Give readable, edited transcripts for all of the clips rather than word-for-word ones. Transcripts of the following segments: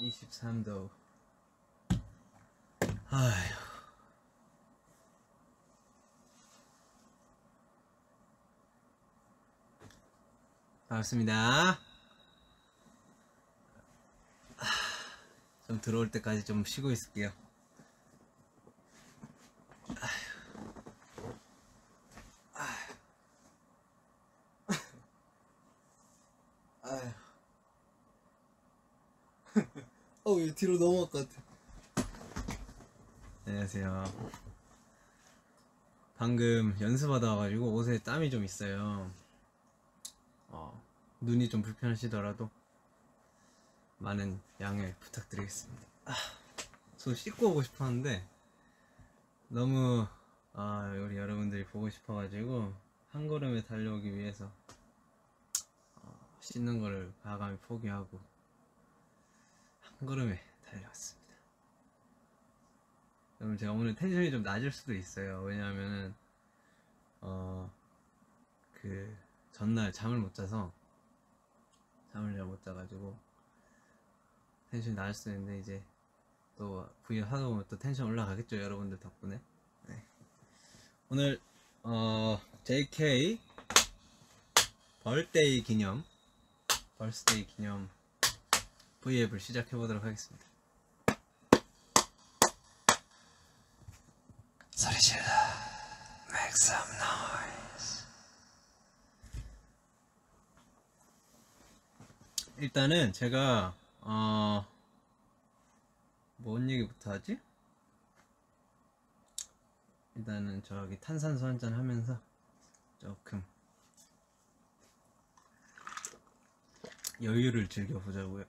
23도. 아휴. 반갑습니다. 좀 들어올 때까지 좀 쉬고 있을게요. 얘 뒤로 넘어갈 것 같아. 안녕하세요. 방금 연습하다 와가지고 옷에 땀이 좀 있어요. 눈이 좀 불편하시더라도 많은 양해 부탁드리겠습니다. 손 씻고 오고 싶었는데 너무 우리 여러분들이 보고 싶어가지고 한 걸음에 달려오기 위해서 씻는 거를 과감히 포기하고 한 걸음에 달려왔습니다. 여러분, 제가 오늘 텐션이 좀 낮을 수도 있어요. 왜냐하면은 그 전날 잠을 못 자서 잠을 잘 못 자가지고 텐션이 낮을 수도 있는데, 이제 또 V 하다 보면 또 텐션 올라가겠죠, 여러분들 덕분에. 네. 오늘 JK 벌스데이 기념 V앱을 시작해 보도록 하겠습니다. 소리 질러. Make some noise. 일단은 제가 뭔 얘기부터 하지? 일단은 저기 탄산수 한잔 하면서 조금 여유를 즐겨보자고요.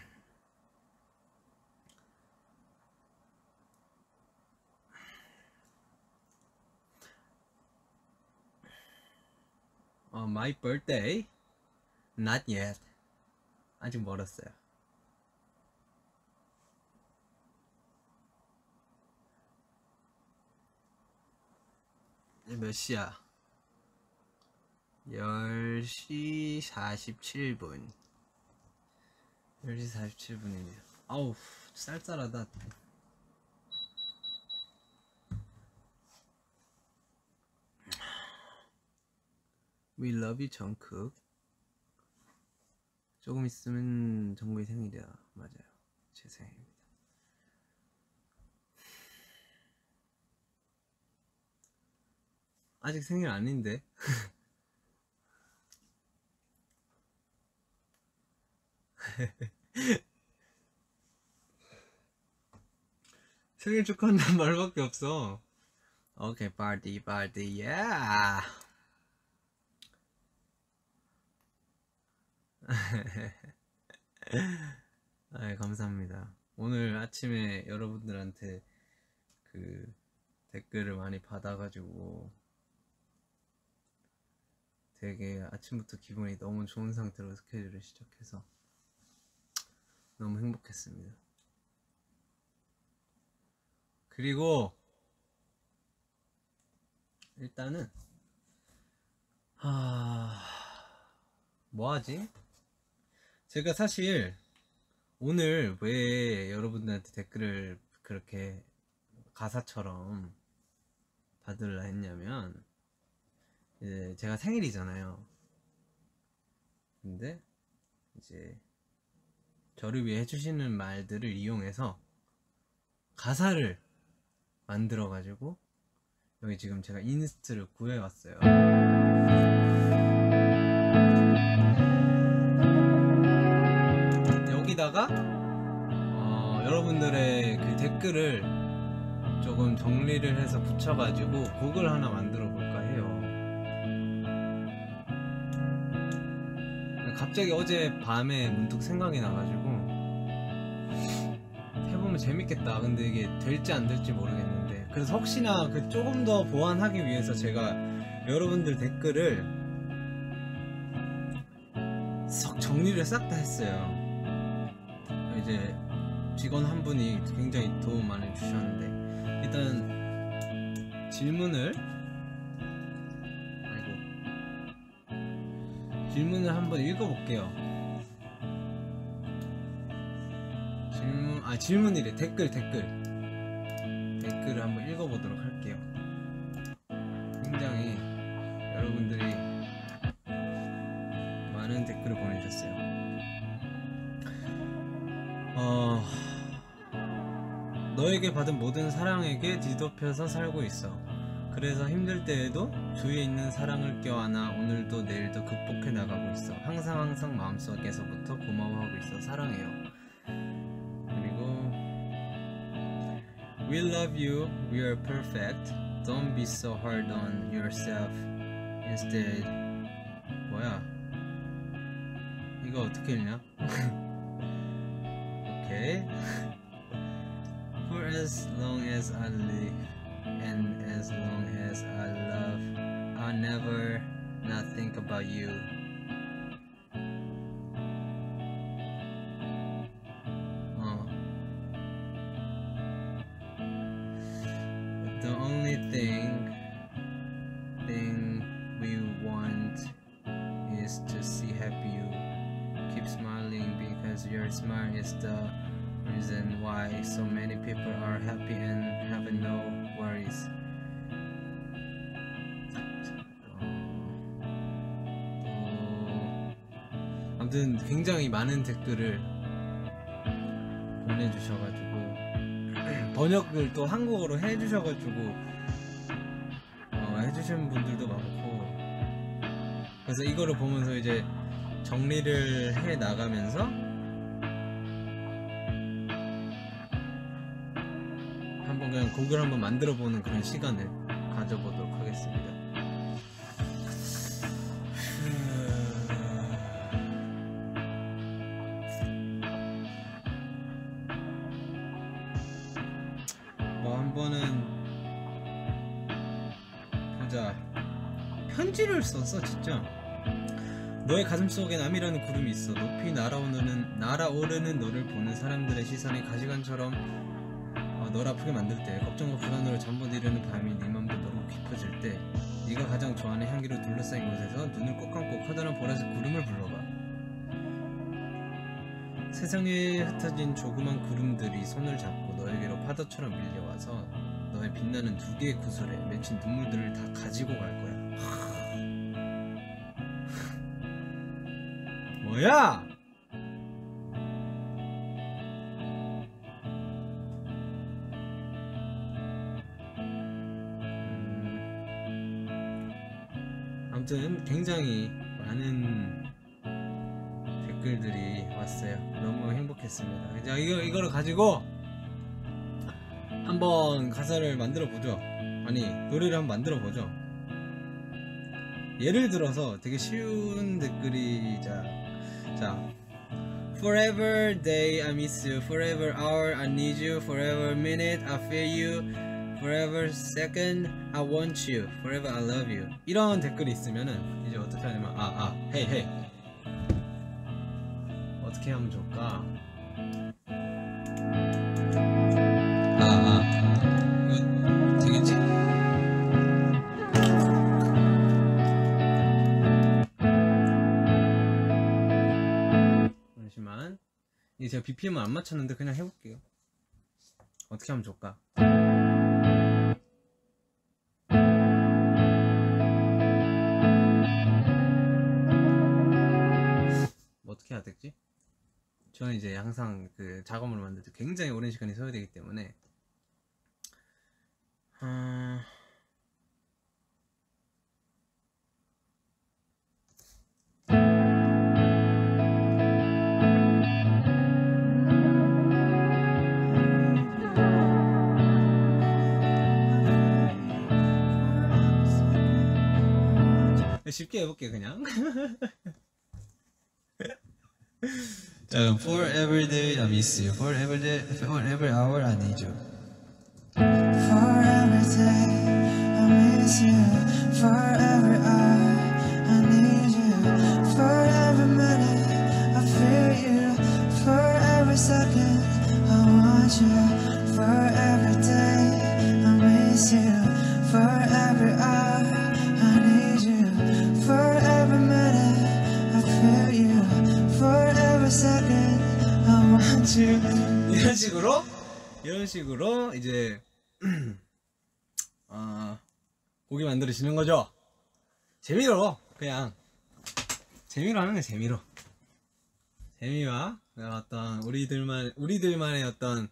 My birthday? Not yet. 아직 멀었어요. 몇 시야? 10시 47분. 10시 47분이네요. 아우, 쌀쌀하다. We love you, 정크. 조금 있으면 정국이 생일이야. 맞아요. 제 생일입니다. 아직 생일 아닌데. 생일 축하한다는 말밖에 없어. 오케이, 파티, 야. 감사합니다. 오늘 아침에 여러분들한테 그 댓글을 많이 받아가지고 되게 아침부터 기분이 너무 좋은 상태로 스케줄을 시작해서 너무 행복했습니다. 그리고 일단은 뭐하지? 제가 사실 오늘 왜 여러분들한테 댓글을 그렇게 가사처럼 받으려 했냐면, 이제 제가 생일이잖아요. 근데 이제 저를 위해 해주시는 말들을 이용해서 가사를 만들어가지고 여기 지금 제가 인스트를 구해왔어요. 여기다가 여러분들의 그 댓글을 조금 정리를 해서 붙여가지고 곡을 하나 만들어 볼까 해요. 갑자기 어제 밤에 문득 생각이 나가지고 해보면 재밌겠다. 근데 이게 될지 안 될지 모르겠는데, 그래서 혹시나 그 조금 더 보완하기 위해서 제가 여러분들 댓글을 썩 정리를 싹 다 했어요. 이제 직원 한 분이 굉장히 도움 많이 주셨는데, 일단 질문을 한번 읽어볼게요. 질문이래. 댓글을 한번 읽어보도록 할게요. 굉장히 여러분들이 많은 댓글을 보내주셨어요. 너에게 받은 모든 사랑에게 뒤덮여서 살고 있어. 그래서 힘들 때에도 주위에 있는 사랑을 껴안아 오늘도 내일도 극복해 나가고 있어. 항상 마음속에서부터 고마워하고 있어. 사랑해요. 그리고 We love you. We are perfect. Don't be so hard on yourself. Instead 뭐야? 이거 어떻게 읽냐? 오케이. For as long as I live and as long as I love, I'll never not think about you. The only thing we want is to see happy you. Keep smiling because your smile is the reason why so many people are happy and have no worries. 아무튼 굉장히 많은 댓글을 보내주셔가지고 번역을 또 한국어로 해주셔가지고 해주신 분들도 많고, 그래서 이거를 보면서 이제 정리를 해 나가면서 한번 그냥 곡을 한번 만들어 보는 그런 시간을 가져보도록 하겠습니다. 한번은 보자. 편지를 썼어 진짜. 너의 가슴속에 남이라는 구름이 있어. 높이 날아오르는 너를 보는 사람들의 시선이 가시관처럼 널 아프게 만들 때, 걱정과 불안으로 잠 못 이루는 밤이 네 맘도 모르고 깊어질 때, 네가 가장 좋아하는 향기로 둘러싸인 곳에서 눈을 꼭 감고 커다란 보라색 구름을 불러봐. 세상에 흩어진 조그만 구름들이 손을 잡고 너에게로 파도처럼 밀려와서 너의 빛나는 두 개의 구슬에 맺힌 눈물들을 다 가지고 갈 거야. 뭐야? 아무튼 굉장히 많은 댓글들이 왔어요. 너무 행복했습니다. 자, 이거를 가지고 한번 가사를 만들어 보죠. 아니, 노래를 한번 만들어 보죠. 예를 들어서 되게 쉬운 댓글이 자 Forever day I miss you, forever hour I need you, forever minute I feel you, forever second I want you, forever I love you. 이런 댓글이 있으면은 이제 어떻게 하냐면 헤이 어떻게 하면 좋을까? 이거 되겠지? 잠시만, 이게 제가 BPM을 안 맞췄는데 그냥 해볼게요. 어떻게 하면 좋을까? 어떻게 해야 되지? 저는 이제 항상 그 작업을 만들 때 굉장히 오랜 시간이 소요되기 때문에 쉽게 해볼게 그냥. 자, 그럼 For every day I miss you, for every day, for every hour I need you. For every day I miss you, for every hour I need you, for every minute I feel you, for every second I want you, for every day I miss you, for every hour I need you, for every minute I feel you, for every second I want you. 이런 식으로 이제 곡이 만들어지는 거죠. 재미로 그냥 재미로 하는 게 재미로. 재미와 어떤 우리들만의 어떤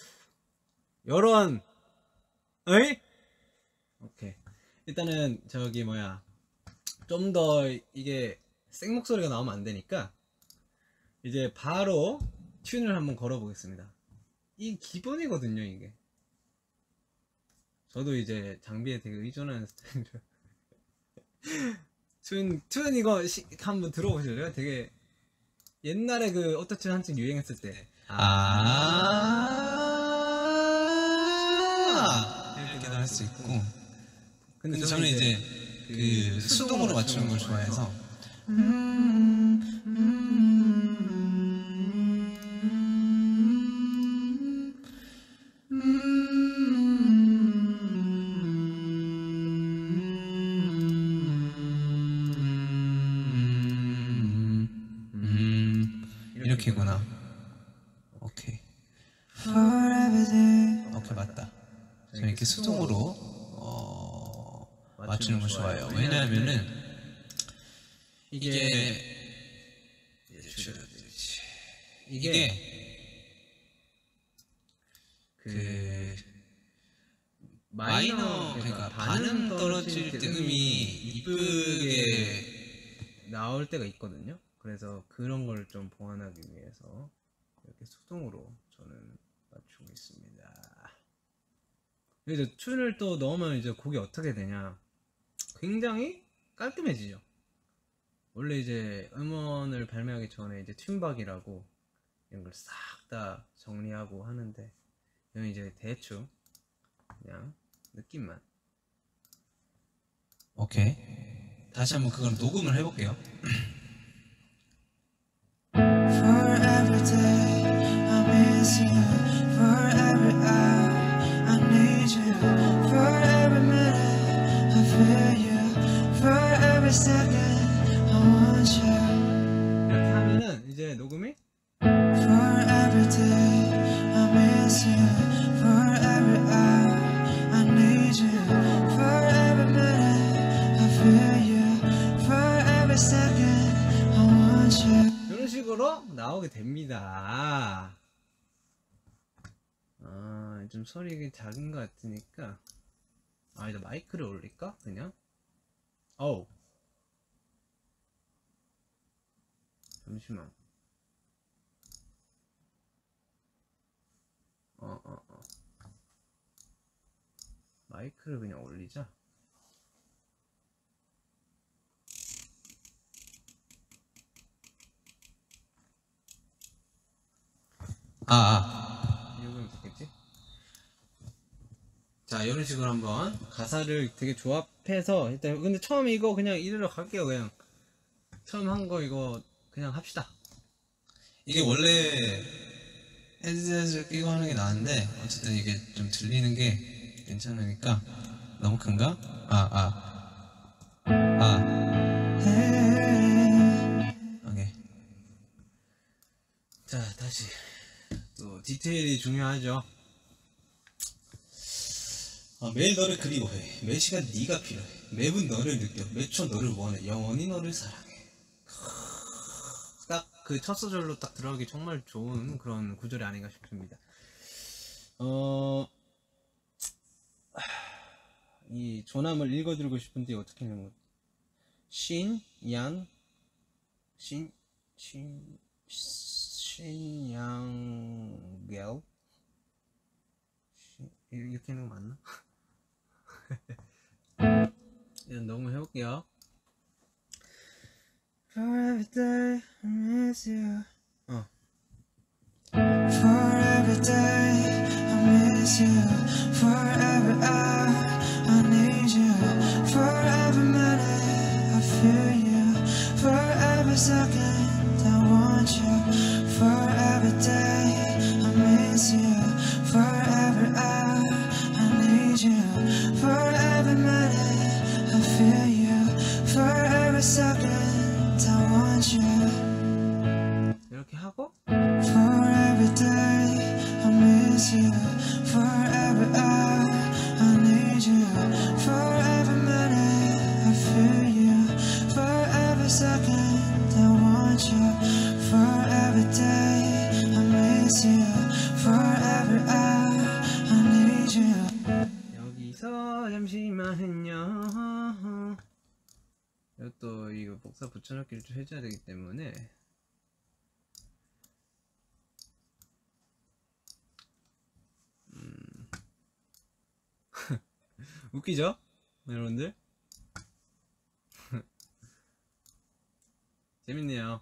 요런 어이? 오케이. 일단은 저기 뭐야 좀 더 이게 생목소리가 나오면 안 되니까 이제 바로 튠을 한번 걸어 보겠습니다. 이 기본이거든요 이게. 저도 이제 장비에 되게 의존하는 스타일이라 튠 이거 한번 들어보실래요? 되게 옛날에 그 오토튠 한창 유행했을 때 이렇게도 할 수 있고. 근데 저는 이제 그 수동으로 맞추는 걸 좋아해서 이렇게구나. 오케이. 오케이 맞다. 저는 이렇게 수동으로 맞추는 걸 좋아해요. 왜냐하면은 이게 그 마이너 그러니까 반음 떨어질 때 음이 이쁘게 나올 때가 있거든요. 그래서 그런 걸 좀 보완하기 위해서 이렇게 수동으로 저는 맞추고 있습니다. 이제 튠을 또 넣으면 이제 곡이 어떻게 되냐? 굉장히 깔끔해지죠. 원래 이제 음원을 발매하기 전에 이제 튠박이라고 이런 걸 싹 다 정리하고 하는데 저는 이제 대충 그냥 느낌만. 오케이. 다시 한번 그걸 녹음을 해볼게요. For every day I miss you, for every hour I need you, for every minute I feel you, for every second I want you. 이렇게 하면은 이제 녹음이 For every day I miss you, for every hour I need you, for every minute I feel you, for every second I want you. 이런 식으로 나오게 됩니다. 좀 소리가 작은 것 같으니까 이제 마이크를 올릴까? 그냥? 어우 잠시만. 마이크를 그냥 올리자. 이러면 됐겠지? 자, 이런 식으로 한번 가사를 되게 조합해서 일단 근데 처음 이거 그냥 이대로 갈게요. 그냥 처음 한 거 이거 그냥 합시다. 이게 원래 헤드셋을 끼고 하는 게 나은데 어쨌든 이게 좀 들리는 게 괜찮으니까. 너무 큰가? 오케이. 자, 다시 또 디테일이 중요하죠. 매일 너를 그리워해. 매 시간 네가 필요해. 매분 너를 느껴. 매초 너를 원해. 영원히 너를 사랑해. 딱 그 첫 소절로 딱 들어가기 정말 좋은 그런 구절이 아닌가 싶습니다. 이 조남을 읽어드리고 싶은데 어떻게 하는 거지? 신양겔 이렇게 하는 거 맞나? 일단 녹음을 해볼게요. For every day I miss you. For every day I miss you, for every hour I need you, for every minute I feel you, for every second I want you, for every day I miss you, for every hour I need you, for every minute I feel you, for every second I want you. 영상 붙여넣기를 좀 해줘야 되기 때문에 웃기죠? 여러분들? 재밌네요.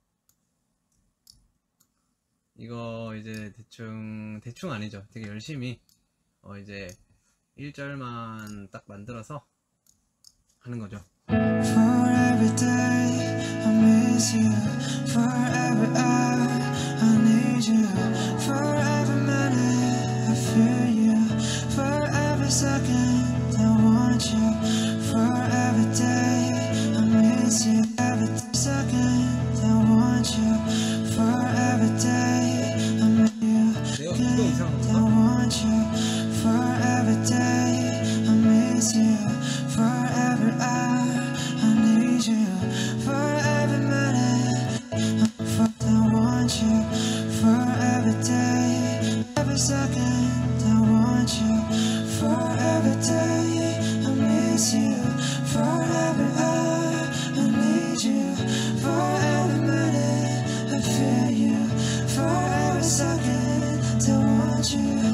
이거 이제 대충 아니죠. 되게 열심히 이제 1절만 딱 만들어서 하는 거죠. For every day I miss you, for every hour I need you, for every minute I feel you, for every second I want you, for every day I miss you, every second I want you, for every day I miss you, I want you, for every day I miss you, for every hour I need you, for every minute I want you, for every day, every second I want you, for every day I miss you, for every hour I need you, for every minute I feel you, for every second I want you.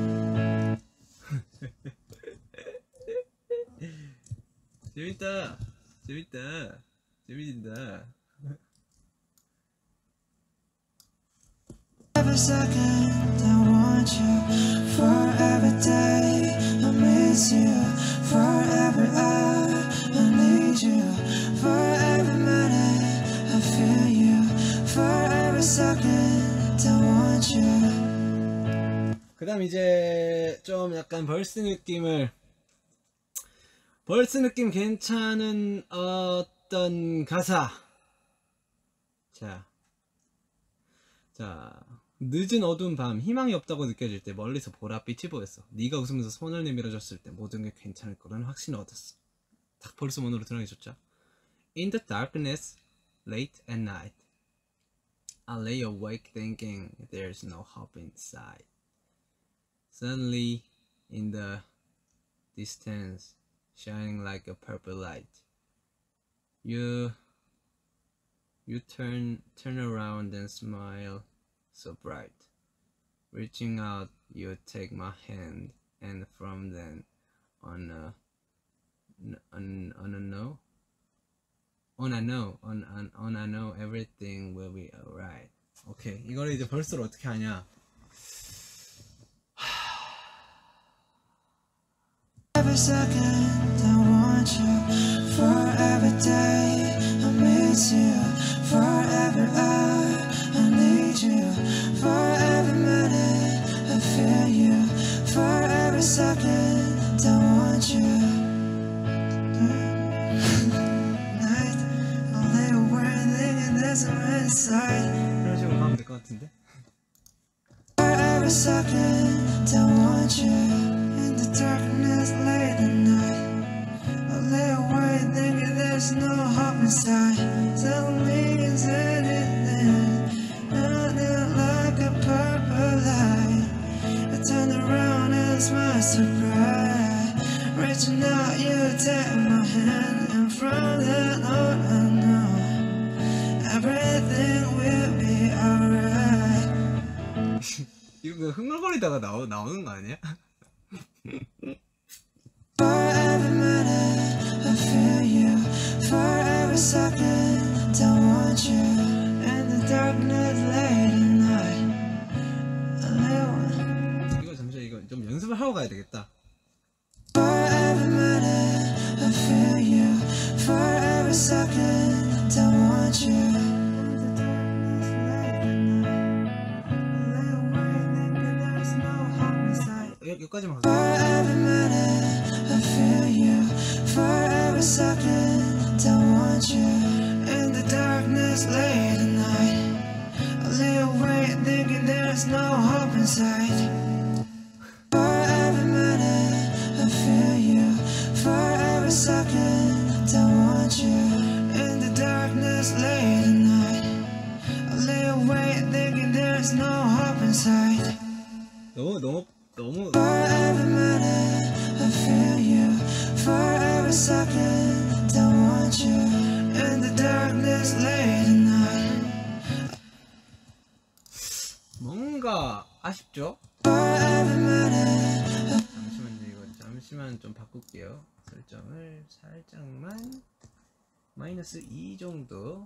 재밌다. 재밌다. Every second I want you, for every day I miss you, for every hour I need you, for every minute I feel you, for every second I want you. 그 다음 이제 좀 약간 벌스 느낌 괜찮은 어떤 가사. 자, 늦은 어두운 밤 희망이 없다고 느껴질 때 멀리서 보랏빛이 보였어. 네가 웃으면서 손을 내밀어줬을 때 모든 게 괜찮을 거라는 확신을 얻었어. 딱 벌스 문으로 들어가기 좋죠. In the darkness, late at night, I lay awake thinking there's no hope inside. Suddenly, in the distance, shining like a purple light, you turn around and smile so bright. Reaching out, you take my hand, and from then on, I know everything will be alright. 오케이, 이거를 이제 벌스를 어떻게 하냐? Every second I want you, for every day I miss you, for every hour I need you, for every minute I feel you, for every second I want you. Night I lay awake thinking there's no inside. 이런 식으로 가면 될 것 같은데? For every second I want you. In the darkness late at night, I lay awake thinking there's no hope inside. Suddenly it's anything, nothing like a purple light. I turn around and smile so bright. Reaching out, you take my hand, and from then on I know everything will be alright. 이거 흥얼거리다가 나오는 거 아니야? For every minute I feel you, for every second I want you. In the darkness late at night, I live. 이거 잠시만, 이거 좀 연습을 하고 가야 되겠다. For every minute I feel you, for every second I want you. In the darkness late at night, I lay awake thinking there's no hope inside. 여기까지만 For 가자. every minute I feel you, for every second I want you. In the darkness late at night, I lay awake thinking there's no hope inside. For every minute I feel you, for every second I want you. In the darkness late at night, I lay awake thinking there's no hope inside. 너무 For every minute I feel you, for every second I want you. In the dark 뭔가 아쉽죠? forever minute. 잠시만요. 이거 잠시만 좀 바꿀게요. 설정을 살짝만 마이너스 2 정도.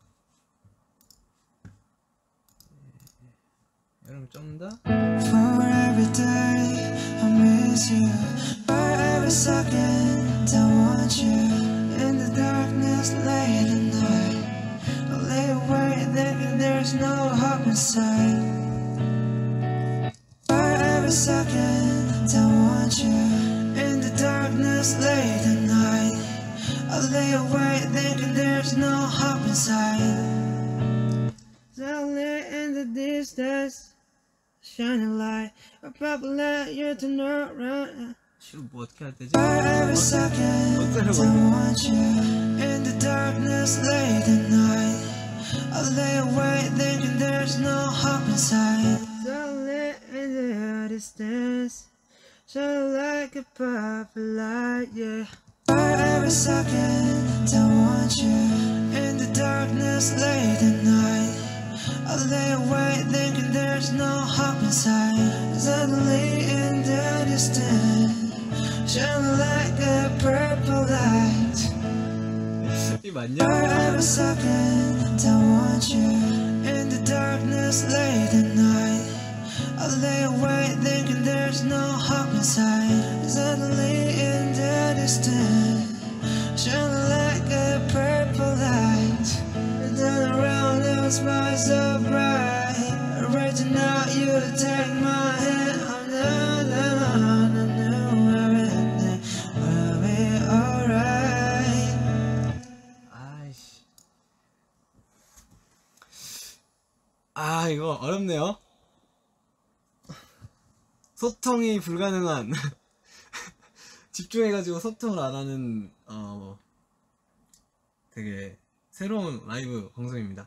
여러분 좀 더. For every day I miss you, for every second I want you. In the darkness late at night, I lay awake thinking there's no hope inside. For every second I want you. In the darkness late at night, I lay awake thinking there's no hope inside. Suddenly in the distance, shining light, a purple light, you turn around. 지금 뭐 어떻게 해야 되지? For every second I want you. In the darkness late at night, I lay awake thinking there's no hope inside. Suddenly in the distance, shine like a purple light, yeah. For every second I want you. In the darkness late at night, I lay awake thinking there's no hope inside. Suddenly in the distance, shine like a purple light. 이 맞냐? For every second I want you. In the darkness late at night, I lay awake thinking there's no hope inside. Suddenly in the distance, shine like a purple light. And turn around and smile so bright. Reaching out, you take my hand. Everything will be alright. 아이씨. 아, 이거 어렵네요. 소통이 불가능한 집중해가지고 소통을 안 하는 되게 새로운 라이브 방송입니다.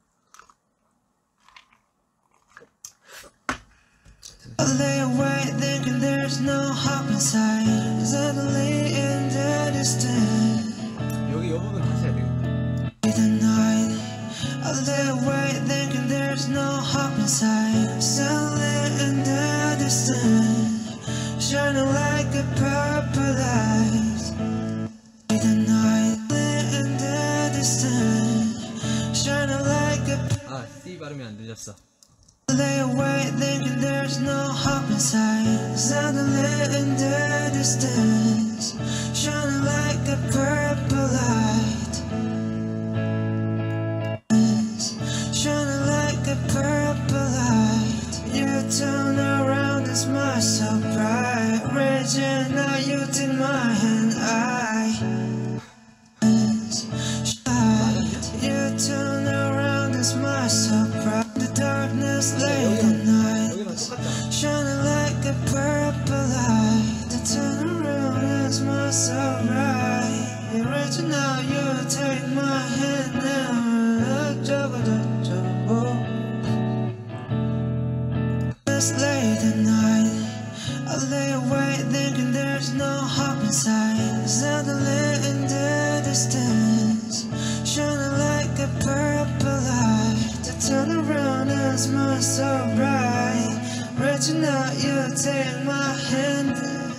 I lay awake thinking there's no hope inside. Suddenly in the distance, 여기 이 부분 다시 해야 되겠다. the night, I lay awake thinking there's no hope inside. Suddenly in the distance, shining like a purple light. The night, in the distance, shining like a 아, C 발음이 안 들렸어. lay awake thinking there's no hope inside. Suddenly in the distance, shining like a purple light. Shining like a purple light. You turn around and smile so bright. Reaching out, you take my hand. You turn around and smile so bright. The darkness late at night, 여기랑 똑같잖아. shining like a purple light. You turn around and smile so bright. You're reaching out, you take my hand now. It's late at night, I lay awake thinking there's no hope inside. Suddenly in the distance, shining like a purple light. To turn around and smile so bright. Reaching out, you take my hand.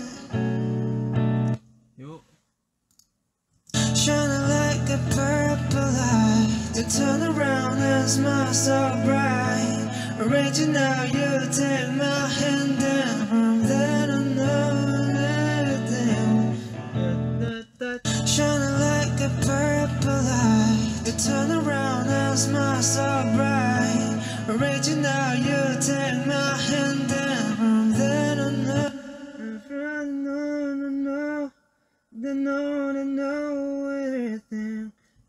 요 Shining like a purple light. You turn around and smile so bright. Reaching out, you take my hand, and from then I know everything. Shining like a purple light. You turn around and smile so bright. Reaching out, you take my hand, and from then I know. Then I know everything.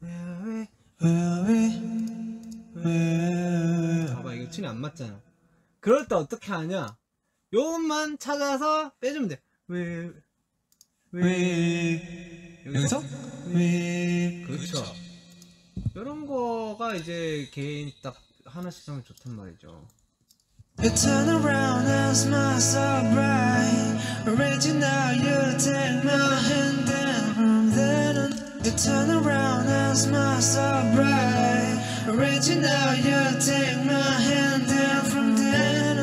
봐봐, 이거 춤이 안 맞잖아. 그럴 때 어떻게 하냐? 요것만 찾아서 빼주면 돼. 여기서? 그렇죠. 이런 거가 이제 개인 딱 하나씩 하면 좋단 말이죠. You turn around and smile so bright. Reaching out, you take my hand, and from then on. You turn around and smile so bright. Reaching out, you take my hand, and from then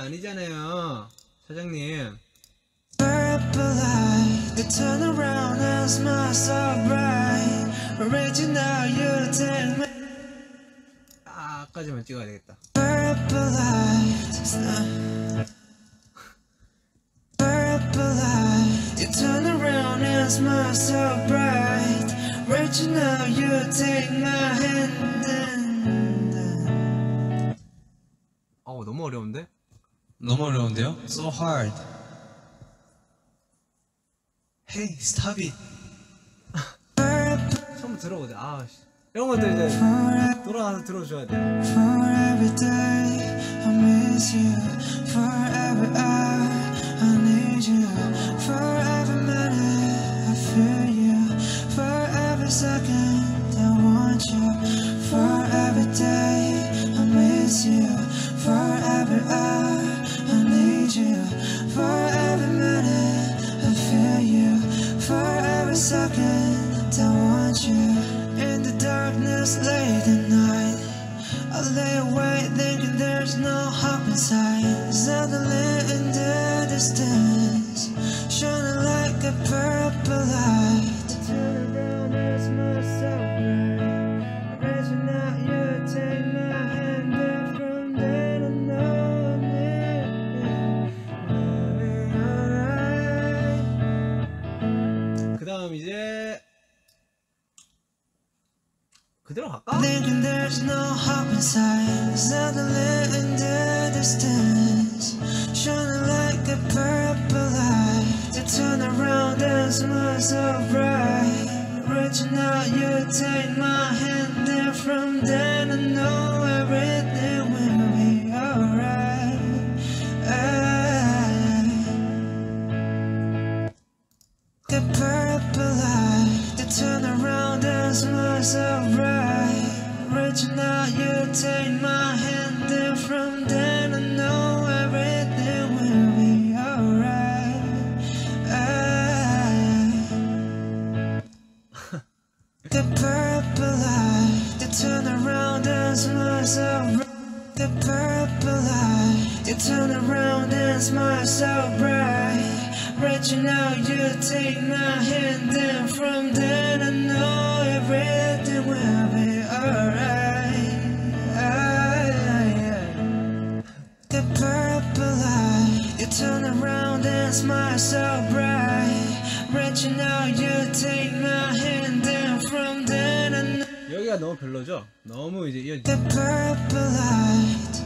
아니잖아요 사장님. Purple light, you turn around and smile so bright. Original, you take me. 아까지만 찍어야 되겠다. Purple light, purple light, you turn around and smile so bright. Original, you take my hand and 너무 어려운데? 너무 어려운데요? So hard. Hey, stop it. 처음 들어보자. 이런 것들 이제 돌아가서 들어줘야 돼. For every day I miss you, for every hour I need you, for every minute I feel you, for every second I want you, for every day I miss you, for every hour I need you, for every minute I feel you, for every second I want you. In the darkness late at night, I lay awake thinking there's no hope inside. Suddenly in the distance, shining like a purple light. Turn around, it's myself right. Reaching out, you take my hand, and from then I know 그 다음 이제 그대로 갈까? Thinking there's no hope inside. Suddenly in the distance, shining like a purple light. You turn around and smile so bright. Reaching out, you take my hand, and from then I know everything will be alright. The purple light, you turn around and smile so bright. Reaching out, you take my hand, and from then I know everything will be alright. The purple light, you turn around and smile so bright. The purple light, you turn around and smile so bright. Reaching out, you take my hand, and from then I know everything will be alright. The purple light, you turn around and smile so bright. Reaching out, you take my hand, and from then I know. 여기가 너무 별로죠? 너무 이제 이어지. The purple light.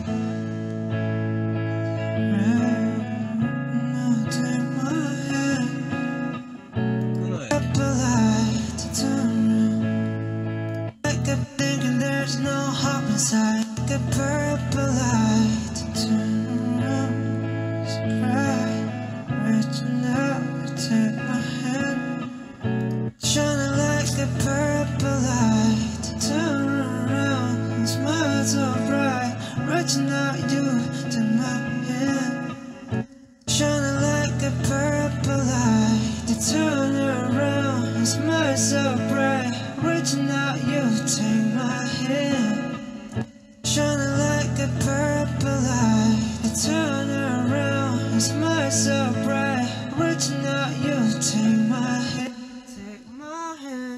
Now take my hand. 끊어야 돼. Purple light, turn around. Like I'm thinking there's no hope inside. The purple light, turn around. It's bright. Reaching out, take my hand. Shining like the purple light. Turn around and smile so bright. Reaching out, you take my hand. Shining like a purple light. You turn around and smile so bright. Reaching out, you take my hand. Shining like a purple light. You turn around and smile so bright. Reaching out, you take my hand. Take my hand.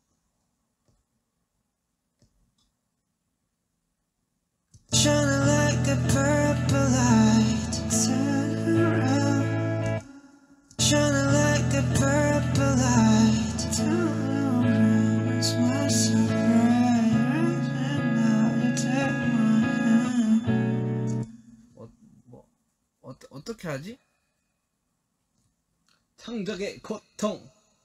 Shining like a purple light. Turn around. Shining like a purple light. Turn around. Smile so bright. And now you take my hand. 어떻게 하지? 창작의 고통.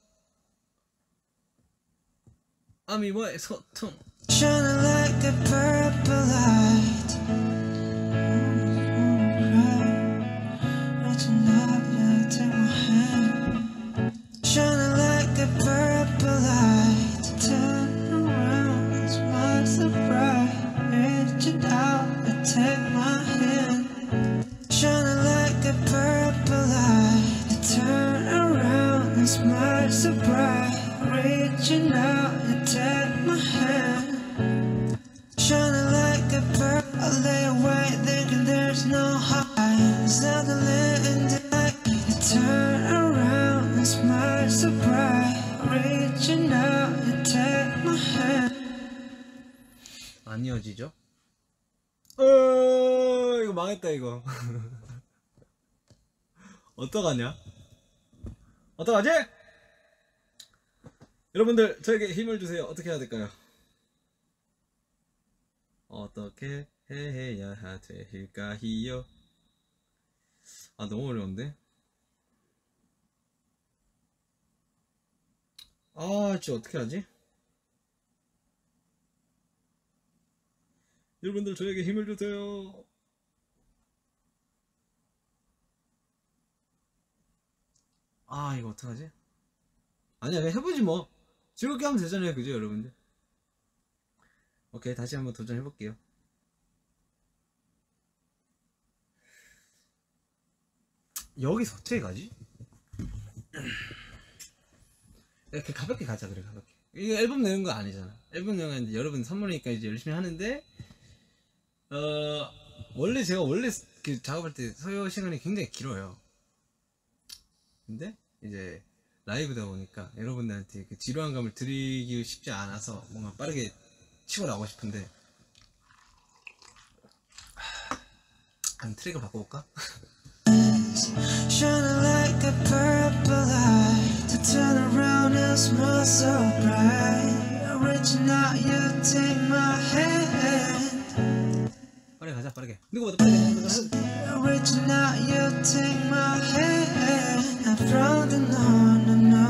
아미와의 소통. Shining like a purple light. Reaching out, you take my hand. Shining like a purple light. Turn around, smile so bright. Reaching out, you take my hand. Shining like a purple light. You turn around and smile so bright. Reaching out, you take my hand. Shining like a pearl, I lay awake thinking there's no high. suddenly in the night you turn around and smile so bright, reaching out you take my hand. 안 이어지죠? 이거 망했다 이거. 어떡하냐? 어떡하지? 여러분들 저에게 힘을 주세요. 어떻게 해야 될까요? 어떻게 해야 될까요? 아 너무 어려운데? 아 진짜 어떻게 하지? 여러분들 저에게 힘을 주세요. 아 이거 어떡하지? 아니야 그냥 해보지 뭐. 즐겁게 하면 되잖아요 그죠 여러분들? 오케이 다시 한번 도전해볼게요. 여기서 어떻게 가지? 이렇게 가볍게 가자. 그래 가볍게. 이거 앨범 내는 거 아니잖아. 앨범 내는 거 아닌데 여러분 선물이니까 이제 열심히 하는데 원래 제가 그 작업할 때 소요 시간이 굉장히 길어요. 근데 이제 라이브다 보니까 여러분들한테 그 지루한 감을 드리기 쉽지 않아서 뭔가 빠르게 치고 나오고 싶은데 한 트랙을 바꿔볼까? Shining like a purple light to turn around and smile so bright. Reaching out, you take my hand. 빠르게 가자 빠르게. 누구보다 빠르게. Reaching out, you take my hand. And from the no, no,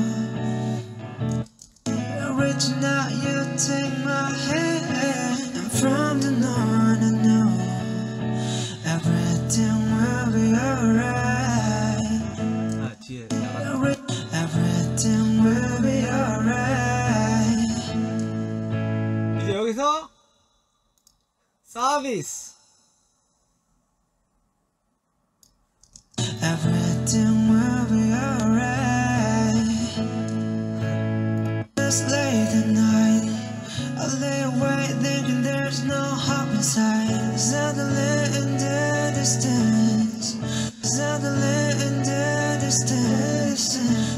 no. Reaching out, you take my hand. And from the no, no, no. Everything will be alright. 아 뒤에 나가. Everything will be alright. 이제 여기서 서비스. Everything will be alright. It's late at night. I lay awake thinking there's no hope inside. Suddenly in the distance. Suddenly in the distance.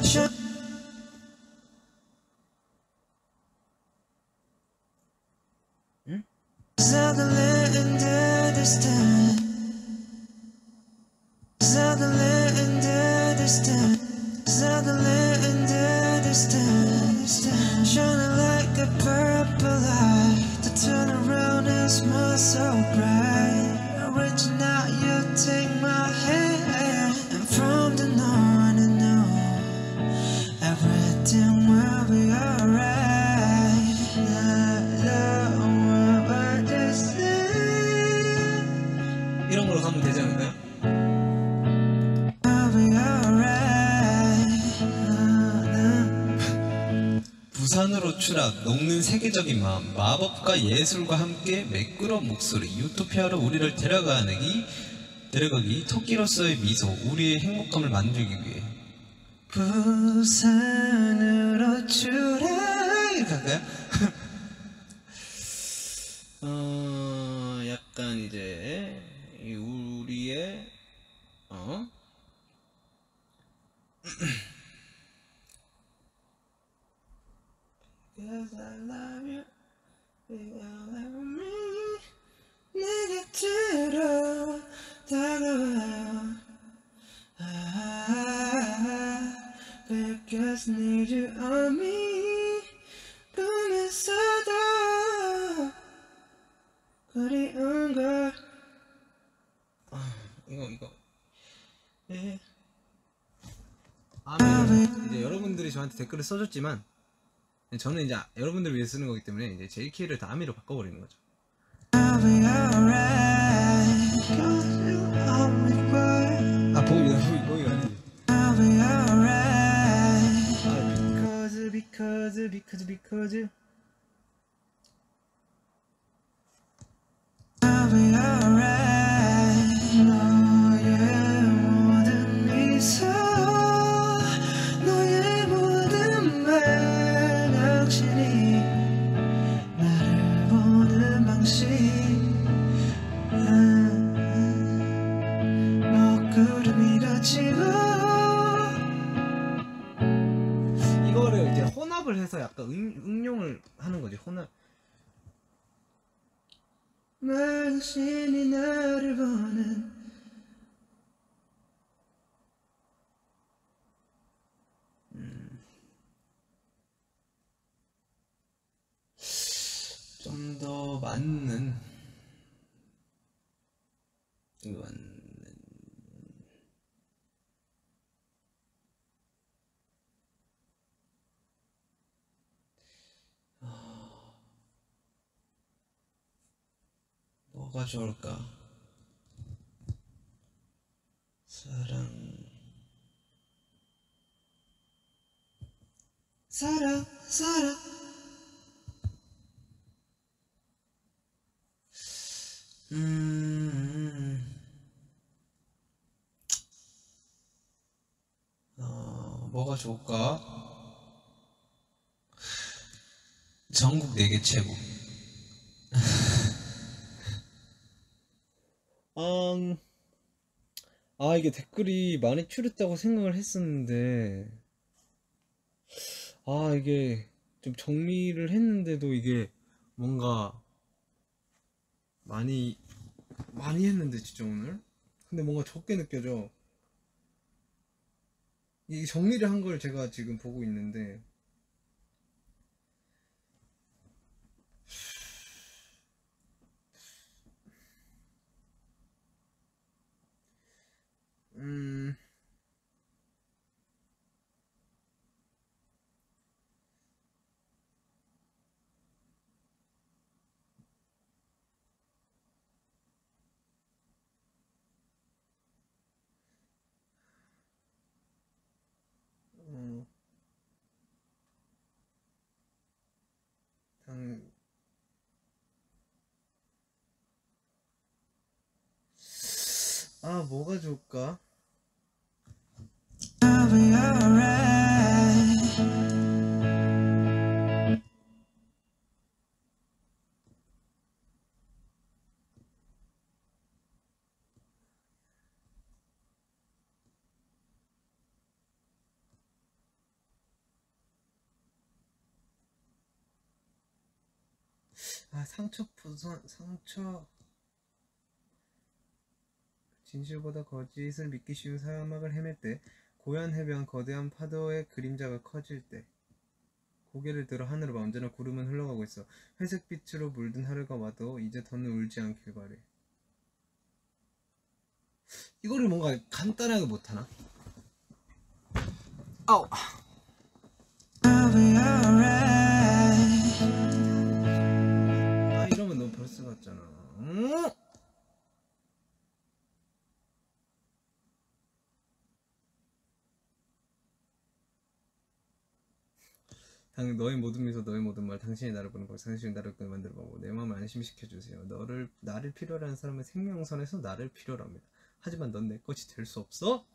Suddenly in the distance. Suddenly in the distance. Suddenly in the distance. Shining like a purple light to turn around and smile so bright. Reaching out, you take my hand. And from the no, no, no. Everything will be alright. 이런 걸로 가면 되지 않을까요? 부산으로 추락, 녹는 세계적인 마음, 마법과 예술과 함께 매끄러운 목소리, 유토피아로 우리를 데려가기, 토끼로서의 미소, 우리의 행복감을 만들기 위해. 부산으로 추락. 이렇게 할까요? 약간 이제 우리의 Because I love you, you love me. 내 곁으로 다가와요. Because I need you on me. 꿈에서도 그리운 걸. 이거 아멘. 이제 여러분들이 저한테 댓글을 써줬지만 저는 이제 여러분들을 위해 쓰는 거기 때문에 이제 JK를 다 아미로 바꿔버리는 거죠. I'll be alright. 'Cause you are my boy. 아 보이가 아니지. I'll be alright. because I'll be alright. 너의 모든 미소, 너의 모든 말, 당신이 나를 보는 당신이 나를 보는 좀 더 맞는 뭐가 좋을까? 사랑 뭐가 좋을까? 전국 4개 최고. 이게 댓글이 많이 줄였다고 생각을 했었는데, 이게 좀 정리를 했는데도 이게 뭔가 많이 했는데, 진짜 오늘? 근데 뭔가 적게 느껴져. 이 정리를 한 걸 제가 지금 보고 있는데, 뭐가 좋을까? I'll be alright. 상처 진실보다 거짓을 믿기 쉬운 사막을 헤맬 때, 고요한 해변 거대한 파도의 그림자가 커질 때, 고개를 들어 하늘을 봐. 언제나 구름은 흘러가고 있어. 회색빛으로 물든 하루가 와도 이제 더는 울지 않길 바래. 이거를 뭔가 간단하게 못하나? 아우. I'll be alright. 이러면 너무 벌써 같잖아. 너의 모든 미소, 너의 모든 말, 당신이 나를 보는 것, 당신이 나를 만들어보고 내 마음을 안심시켜주세요. 나를 필요로 하는 사람은 생명선에서 나를 필요로 합니다. 하지만 넌 내 것이 될 수 없어?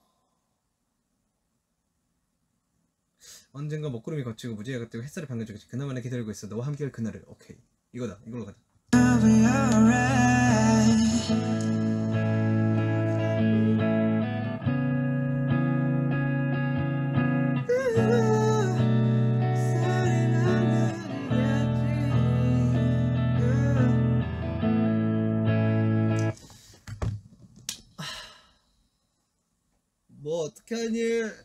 언젠가 먹구름이 걷히고 무지개가 뜨고 햇살이 반겨주겠지. 그나마나 기다리고 있어. 너와 함께할 그날을. 오케이, 이거다. 이걸로 가자. I'll be alright. 뭐 어떻게 하니?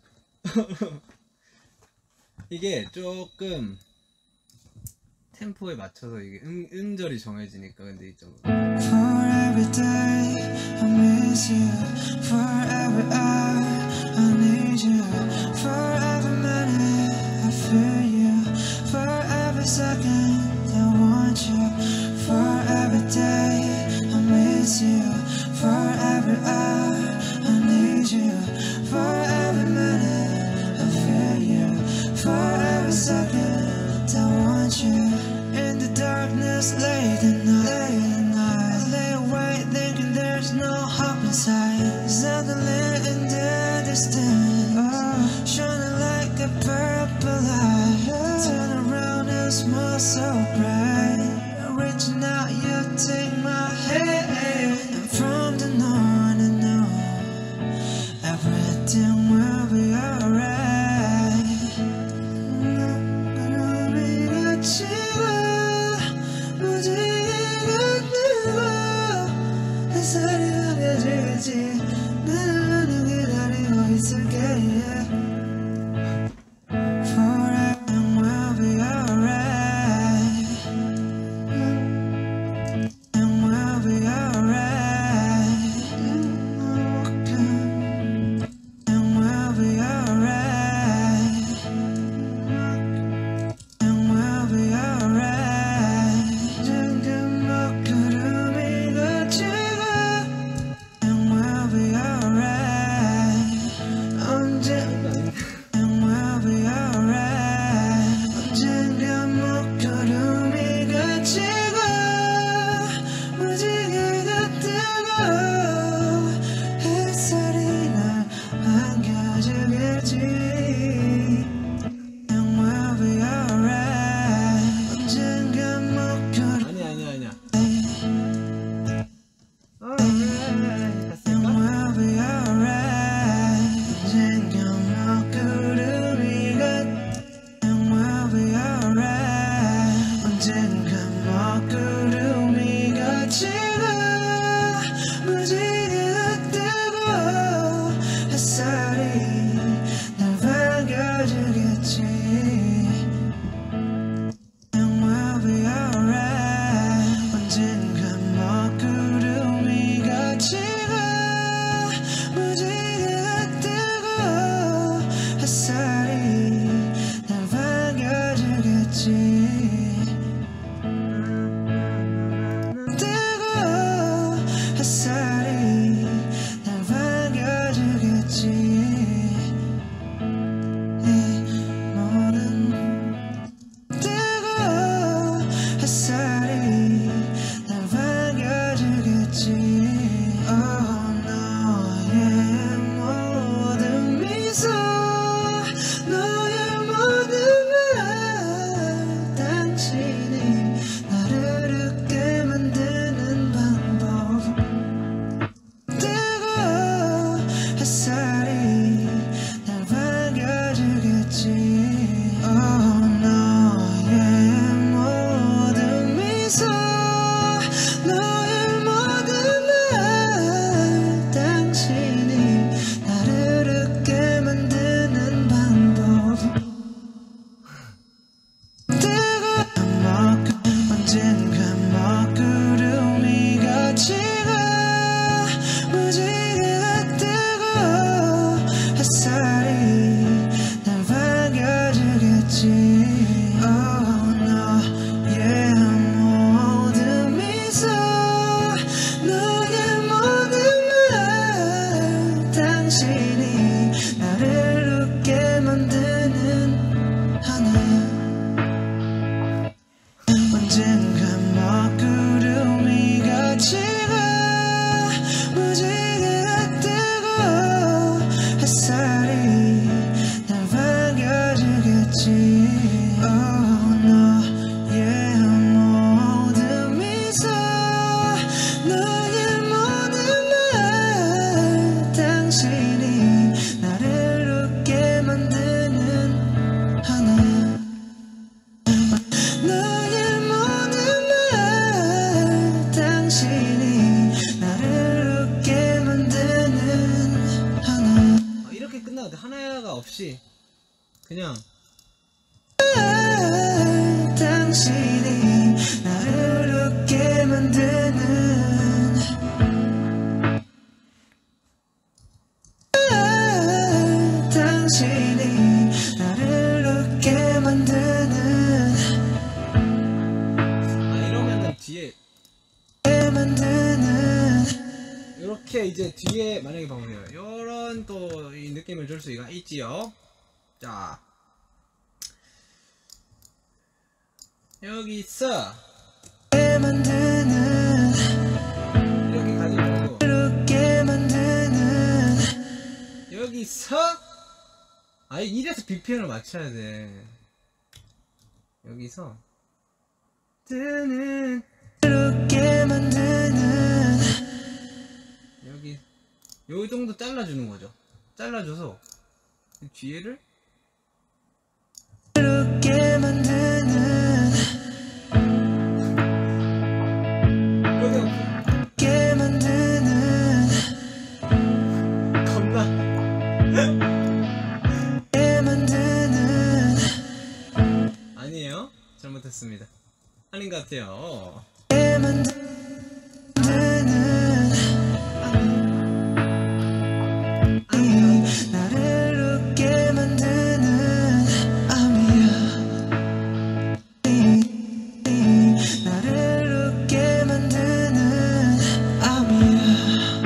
이게 조금 템포에 맞춰서 이게 음절이 정해지니까. 근데 이 좀 For every day I miss you, for every hour I need you, for every minute I feel you, for every second I want you, for every day I miss you, for every hour I need you, for every minute I feel you, for every second I want you. In the darkness late at night, I lay awake thinking there's no hope inside. Suddenly in the distance, shining like a purple light. Turn around and smile so bright. Reaching out, you take my hand, and from then on I know everything will be alright. Gonna be the chill. 무지개가 뜨고 지고 무지개가 뜨고 햇살이 날 반겨주겠지. Oh 너의 모든 미소 너의 모든 말 당신이 나를 웃게 만드는 하나. 언젠가 먹구름이 갇히고 무지개가 뜨고 햇살이 날 반겨주겠지. Oh 너의 모든 미소 너의 모든 말 당신이 나를 웃게 만드는 하나. 너의 모든 말 당신이 나를 웃게 만드는 하나. 이렇게 끝나도 돼. 하나가 없이 그냥 당신이 나를 웃게 만드는 당신이 나를 웃게 만드는 이러면은 뒤에 만드는 이렇게 이제 뒤에 만약에 봐보세요. 요런 또 이 느낌을 줄 수가 있지요. 자 여기 있어. 만드는 이렇게 가지 말고 웃게 만드는 여기서 이래서 BPM을 맞춰야 돼. 여기서 뜨는 웃게 만드는 여기 요 정도 잘라주는 거죠. 잘라줘서 이 뒤에를 웃게 만드는 여기 웃게 만드는 겁나 웃게 만드는 아니에요. 잘못했습니다. 아닌 것 같아요. 웃게 만드는 나를 웃게 만드는 아미야. 나를 웃게 만드는 아미야.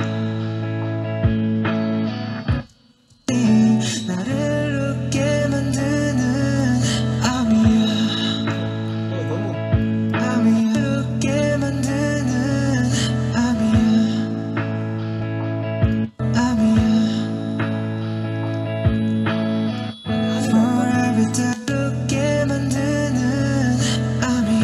나를 웃게 만드는 아미야. 너무 아미야. 웃게 만드는 아미야. 아미야. Forever 다 웃게 만드는 아미.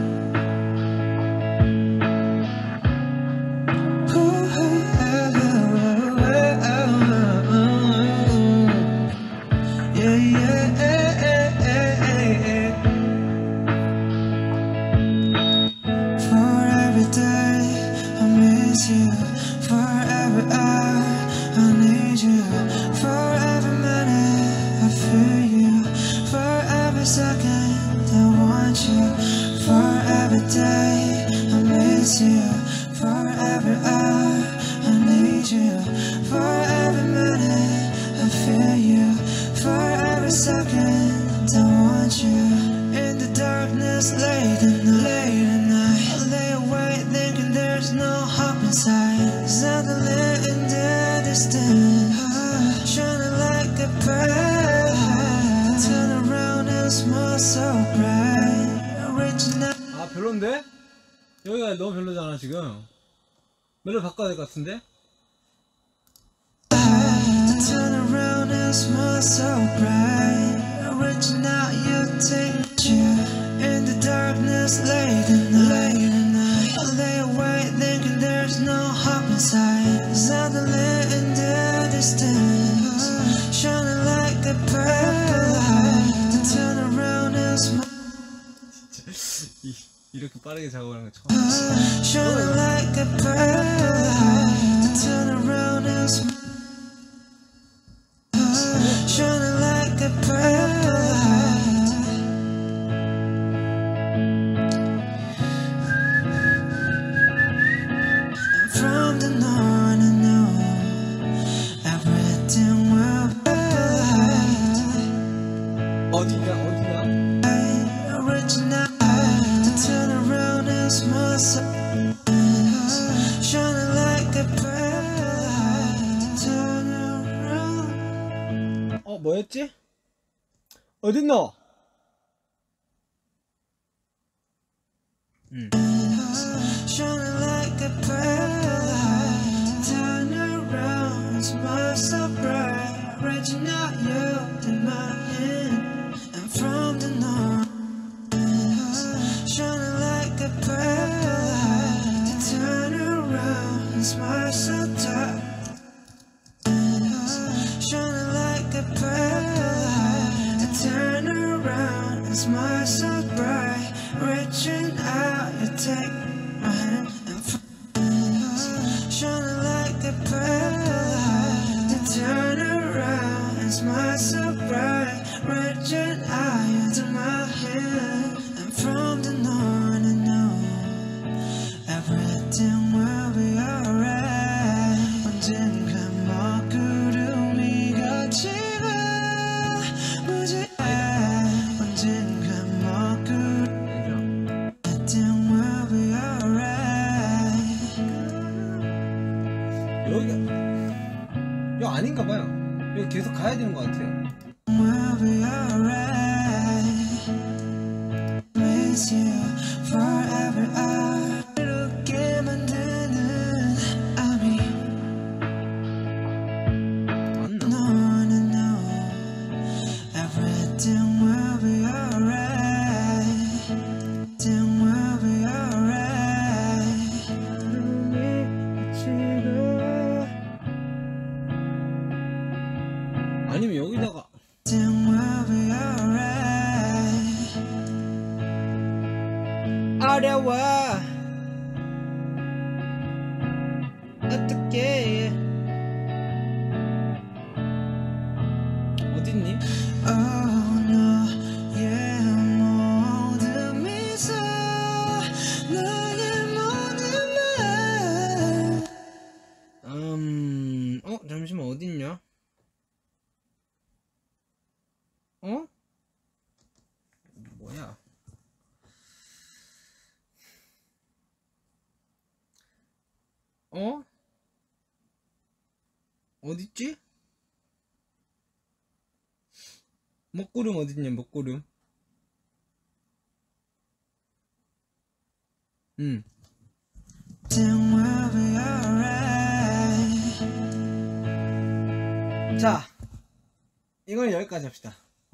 For every day I miss you, for every hour I need you, for every minute I feel you, for every second I want you, for every day I miss you, for every hour I need you, for every minute I feel you, for every second I want you. In the darkness late at night, I lay awake thinking there's no hope inside. Suddenly in the distance, shining like a pearl, turn around and smile so bright. Reaching out. 별론데? 여기가 너무 별로잖아 지금. 멜로 바꿔야 될 것 같은데? Turn around and smile so bright. Reaching out, you take you in the darkness late at night. I lay awake thinking there's no hope inside. Suddenly in the distance, shining like a purple light. Turn around and smile. 이렇게 빠르게 작업하는 거 처음. Shining like a purple light. Turn around and smile. Shining like a purple light. 뭐였지? 어딨노? Shining like a purple light. Turn around, smile so bright. Reaching out you in my hand. And from the north, shining like a purple light. Turn around and smile so dark. Shining like a purple light. Turn around and smile so bright. Reaching out, you take my hand and shining like a purple light. To turn around and smile so bright. Reaching out, you take my hand. And from the north I know everything will be alright. 언젠간 먹구름이 걷지마 무지해. 언젠간 먹구름 Everything will be alright. 여기가 여 아닌가봐요. 여기 계속 가야 되는 것 같아요. Will be alright. Miss you forever. 이렇게 만드는 아미. 맞나? No, no, no. Everything will be alright. Everything will be alright. 아니면 여기다가 Everything will be alright. 어려워 어떡해 어딨니? Oh no, yeah, 모든 미소 너의 모든 말. 잠시만 어딨냐? 어? 뭐야? 어? 어딨지? 먹구름 어딨냐 먹구름. Everything will be alright. 자 이걸 여기까지 합시다.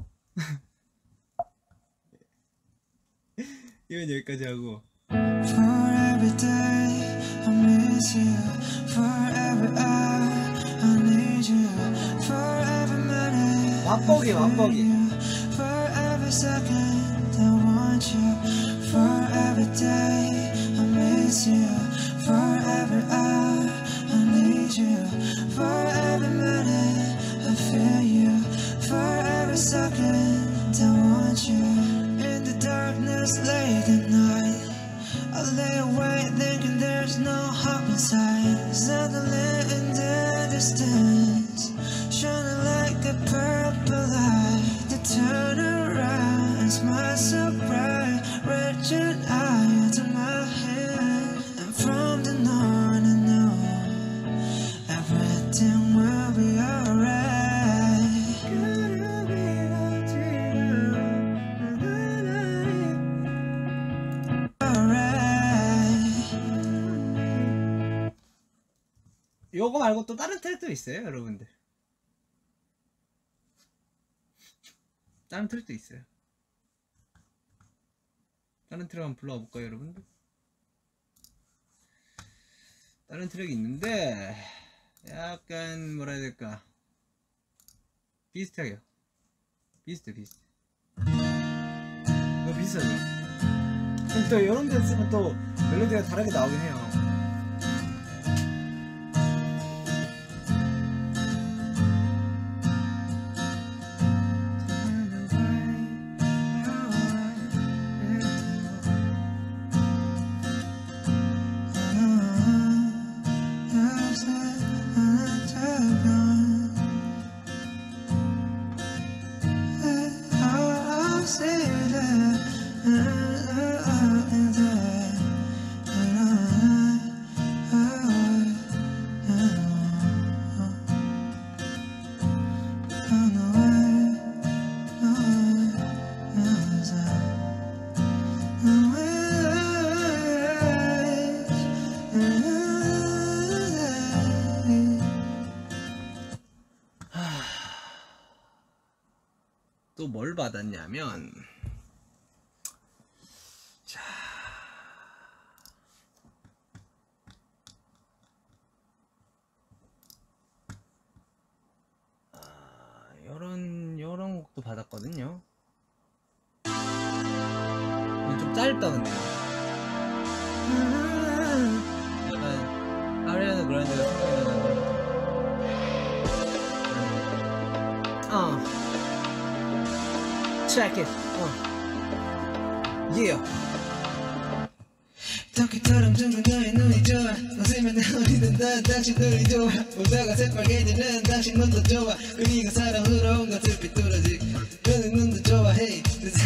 이건 여기까지 하고 For every day I miss you. For every hour I need you. For every minute 맛보기 맛보기. For every second I want you. For every day I miss you. For every hour I need you. For every minute I feel you. For every second I want you. In the darkness late at night I lay awake thinking there's no hope inside. Suddenly in the distance, shining like a purple light. To turn around and smile so bright. Reaching out to my hand. And from the north I know everything will be alright. Gonna be alright. 요거 말고 또 다른 트랙도 있어요 여러분들. 다른 트랙도 있어요. 다른 트랙 한번 불러볼까요 여러분들? 다른 트랙이 있는데 약간 뭐라 해야 될까 비슷해요. 비슷해 이거 비슷하죠? 그럼 또 이런 데 쓰면 또 멜로디가 다르게 나오긴 해요. I'll say that 또 뭘 받았냐면, 자, 요런 곡도 받았거든요. 이거 좀 짧다 근데. 약간 아리아나 그란데가 생각나는 거. Check it. Yeah. 토끼처럼 둥근 너의 눈이 좋아 웃으면 내 눈이 된다 당신 눈이 좋아 보다가 새빨개지는 당신 눈도 좋아 그 네가 사랑으로 온 것을 비뚤어지 너는 눈도 좋아 hey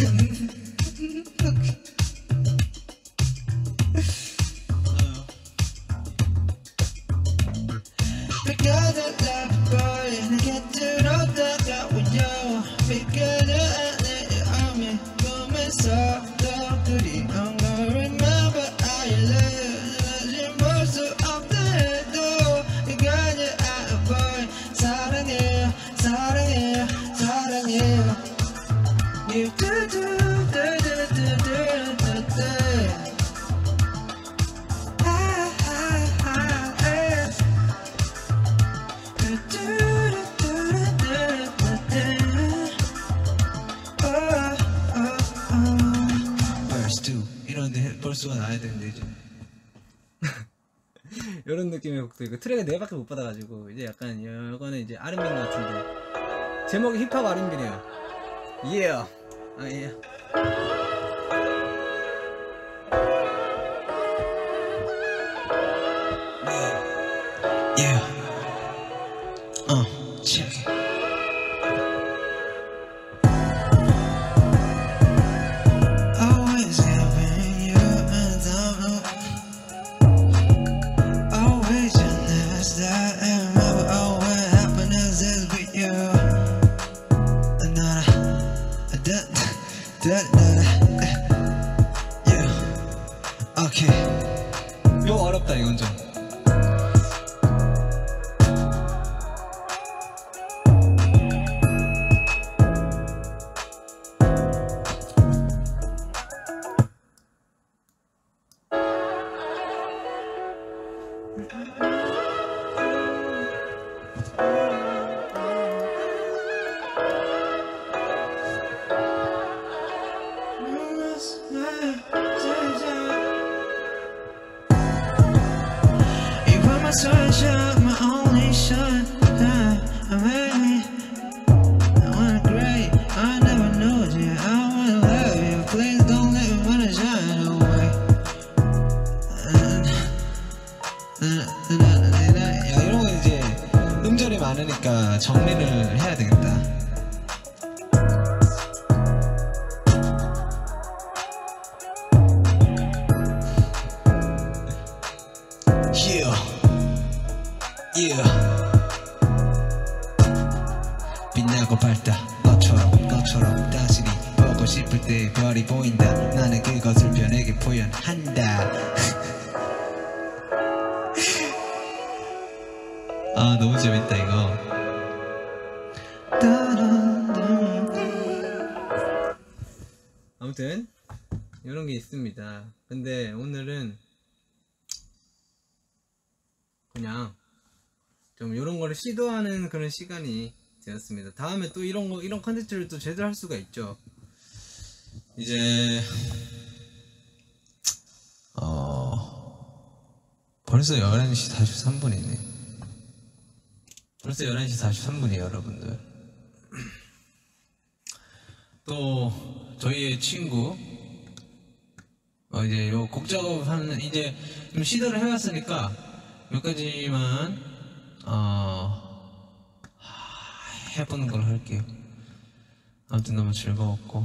Because I love you boy 내게 들어다가 오요 Because 안에 army 꿈에서 더 그리운 걸 Remember I love you 볼수 없다 해도 이거는 I boy 사랑해요 사랑해요 사랑해요 You do do do do do do do do 이런데 벌써가 나야 되는데 이제 이런 느낌의 곡도 있고 트랙을 4밖에 못 받아가지고 이제 약간 이거는 이제 R&B인 것 같은데 제목이 힙합 R&B네요. Yeah. 아 예. Yeah. Check it. Always having you and always your next that and remember all what happiness is with you. Yeah. Okay. 이거 어렵다 이건 좀. You were my sunshine, my only sun. I made me. I wanna great. I never knew it. Yeah, I wanna love you. Please don't let me wanna shine away. 야 이런 거 이제 음절이 많으니까 정리를 해야 되겠다. Yeah, yeah. 빛나고 밝다 너처럼 당신이 보고 싶을 때 별이 보인다. 나는 그것을 변에게 표현한다. 아 너무 재밌다 이거. 아무튼 이런 게 있습니다. 근데 오늘은 그냥 좀 이런 거를 시도하는 그런 시간이 되었습니다. 다음에 또 이런 컨텐츠를 또 제대로 할 수가 있죠. 이제 벌써 11시 43분이네. 벌써 11시 43분이에요 여러분들. 또 저희의 친구 이제 요 곡 작업하는 이제 좀 시도를 해왔으니까 몇 가지만 해보는 걸 할게요. 아무튼 너무 즐거웠고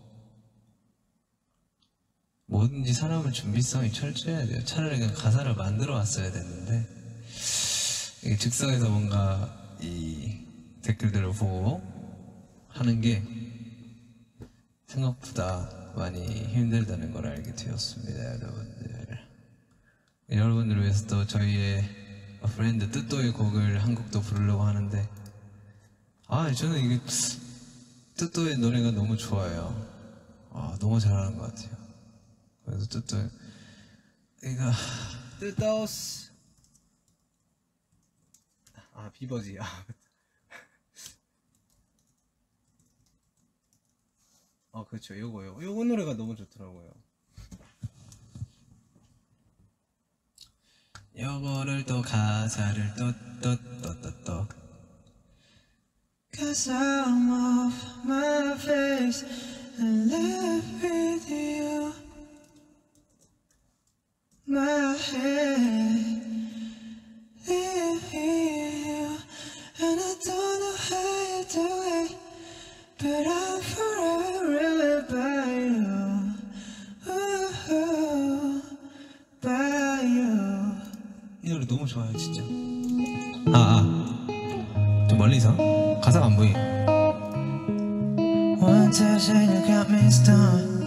뭐든지 사람은 준비성이 철저해야 돼요. 차라리 그냥 가사를 만들어 왔어야 됐는데 이게 즉석에서 뭔가 이 댓글들을 보고 하는 게 생각보다 많이 힘들다는 걸 알게 되었습니다. 여러분들을 위해서 또 저희의 프렌드 뜨또의 곡을 한 곡도 부르려고 하는데 저는 이게 뚜뚜의 노래가 너무 좋아요. 너무 잘하는 것 같아요. 그래서 뚜뚜 얘가 뜨떠스. 비버지. 그렇죠. 요거 노래가 너무 좋더라고요. 요거를 또 가사를 또 Cause I'm off my face and live with you. My head, live with you. And I don't know how you do it, but I'm forever by you. Ooh, by you. 이 노래 너무 좋아요 진짜. 좀 멀리서 가사가 안 보이. One touch and you got me stoned.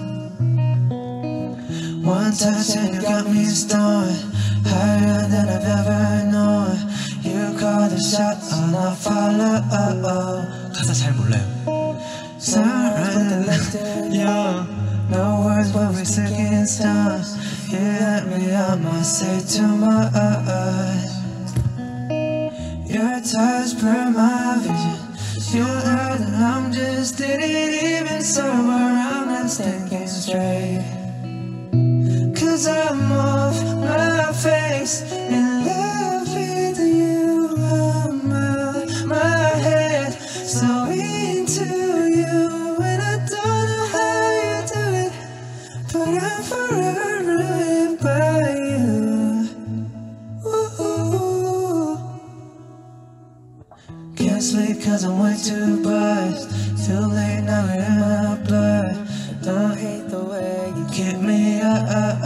One touch and you got me stoned. Higher than I've ever known. You call the shot and I follow. 가사 잘 몰라요. Surrounded like young. No words but we're sticking stones. You let me out, must say too much. Your touch burned my vision. You know that I'm just didn't even sober. I'm not thinking straight. Cause I'm off my face in love with you. I'm out my head, so into you. And I don't know how you do it, but I'm forever ruined by you. Ooh. Can't sleep cause I'm way too buzzed. Too late now, we're in my blood. Don't hate the way you keep me up.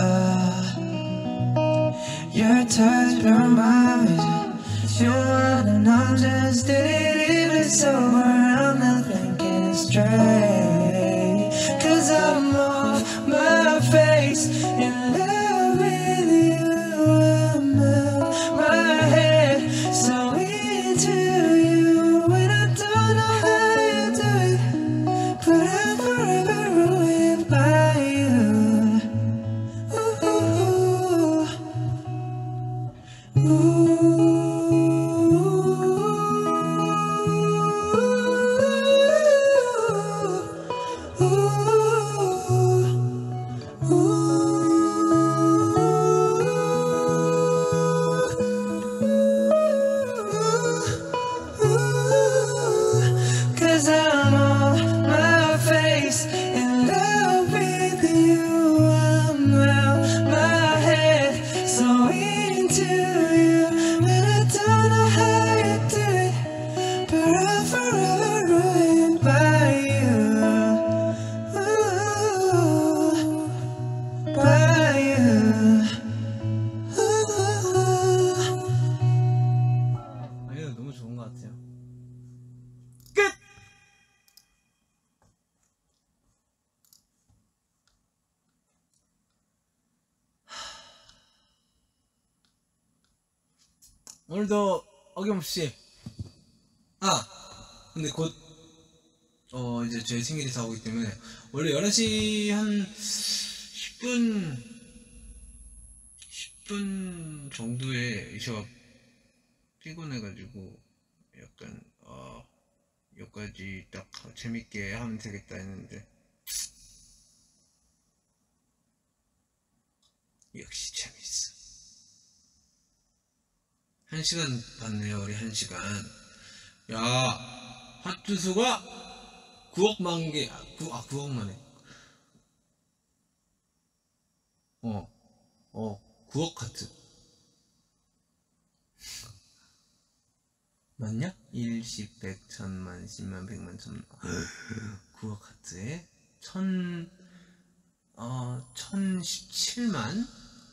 Your touch burned my vision. You want and I'm just didn't even sober. I'm not thinking straight. Cause I'm off my face in love with you. I'm out my head, so into you. And I don't know how you do it, but I'm forever ruined by you. Cause I'm on my face in love with you. I'm out my head, so into you. And I don't know how you do it, but I'm forever ruined by you. By you. 이 노래 너무 좋은 것 같아요. 오늘도 어김없이 근데 곧 이제 제 생일이 다가오기 때문에 원래 11시 한 10분 정도에 제가 피곤해가지고 약간 여기까지 딱 재밌게 하면 되겠다 했는데 역시 재밌어. 1시간 봤네요. 우리 1시간. 야, 하트 수가 9억만 개. 9억만 해. 9억 하트. 맞냐? 1, 10, 100, 1000만, 10만, 100만, 1000만. 9억 하트에 1017만?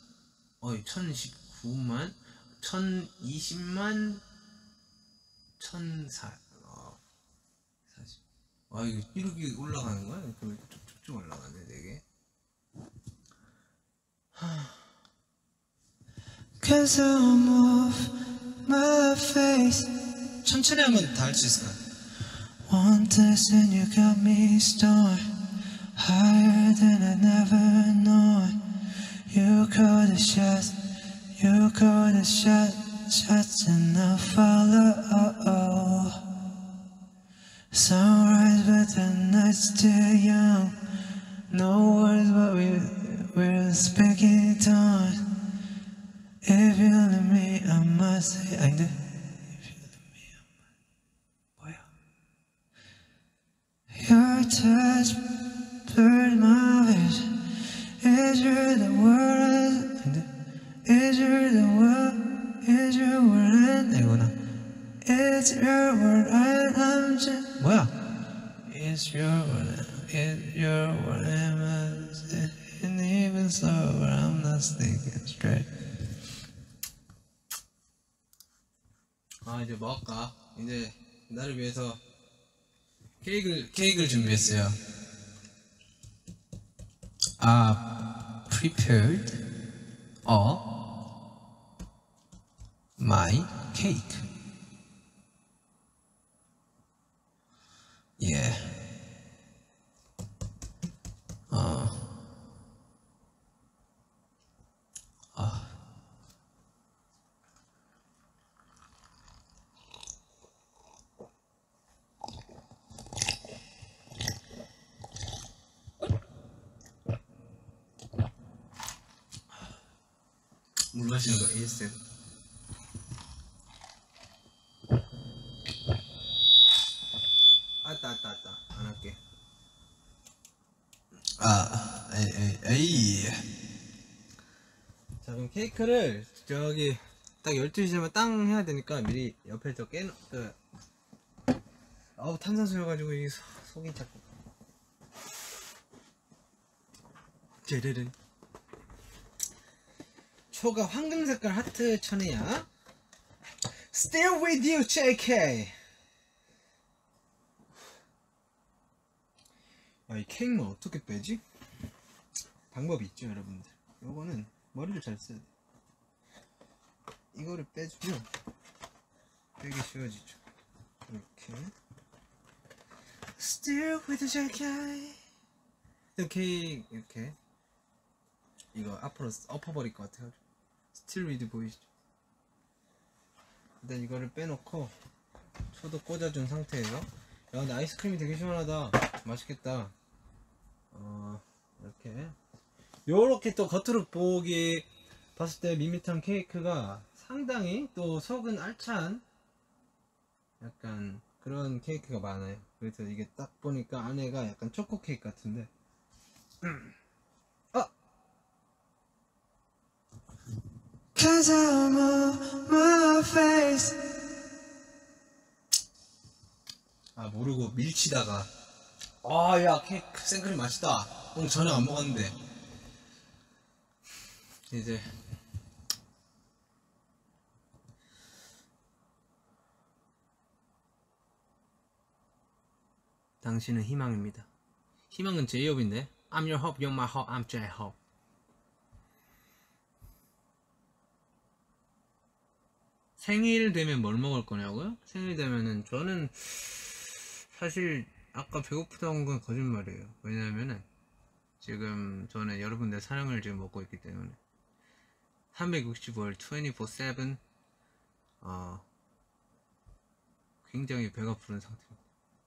1019만? 1020만 1004 40. 이거 이렇게 올라가는 거야? 그럼 쭉쭉쭉 올라가네 되게. Cause I'm off my face. 천천히 하면 다 할 수 있을 것 같아. want this and you got me stoned, higher than I never known. You call the shots, you call the shots and I follow. Sunrise but the night's still young. No words but we're speaking tongues. If you let me I must say 아닌데? Your touch blurred my vision. Is you the world? Is you the world? Is your world? 이거나. It's your world and I'm just 뭐야? It's your world. It's your world and even so I'm not thinking straight. 아 이제 뭐 할까? 이제 나를 위해서 케이크를 준비했어요. Prepared my cake. Yeah. 물 마시는 거 ASM. 아따 안 할게. 에이. 자 그럼 케이크를 저기 딱 12시면 땅 해야 되니까 미리 옆에 저 아우 탄산수여가지고 이 속이 자꾸 제르르. 초가 황금 색깔 하트 천이야. Still with you, JK. 야, 이 케이크는 어떻게 빼지? 방법이 있죠, 여러분들. 요거는 머리를 잘 써야 돼. 이거를 빼주면 빼기 쉬워지죠. 이렇게. Still with you, JK. 케이크 이렇게. 이거 앞으로 엎어버릴 것 같아가지고. 스틸 위드 보이시죠? 일단 이거를 빼놓고 초도 꽂아준 상태에서. 야 근데 아이스크림이 되게 시원하다. 맛있겠다. 요렇게 또 겉으로 보기 봤을 때 밋밋한 케이크가 상당히 또 속은 알찬 약간 그런 케이크가 많아요. 그래서 이게 딱 보니까 안에가 약간 초코 케이크 같은데 Cause I'm on my face. 모르고 밀치다가 야 케이크 생크림 맛있다. 오늘 저녁 안 먹었는데 이제 당신은 희망입니다. 희망은 제이홉인데 I'm your hope, you're my hope, I'm J-Hope. 생일 되면 뭘 먹을 거냐고요? 생일 되면은 저는 사실 아까 배고프다고 건 거짓말이에요. 왜냐면은 지금 저는 여러분들 사랑을 지금 먹고 있기 때문에 365일 24/7 굉장히 배가 부른 상태입니다.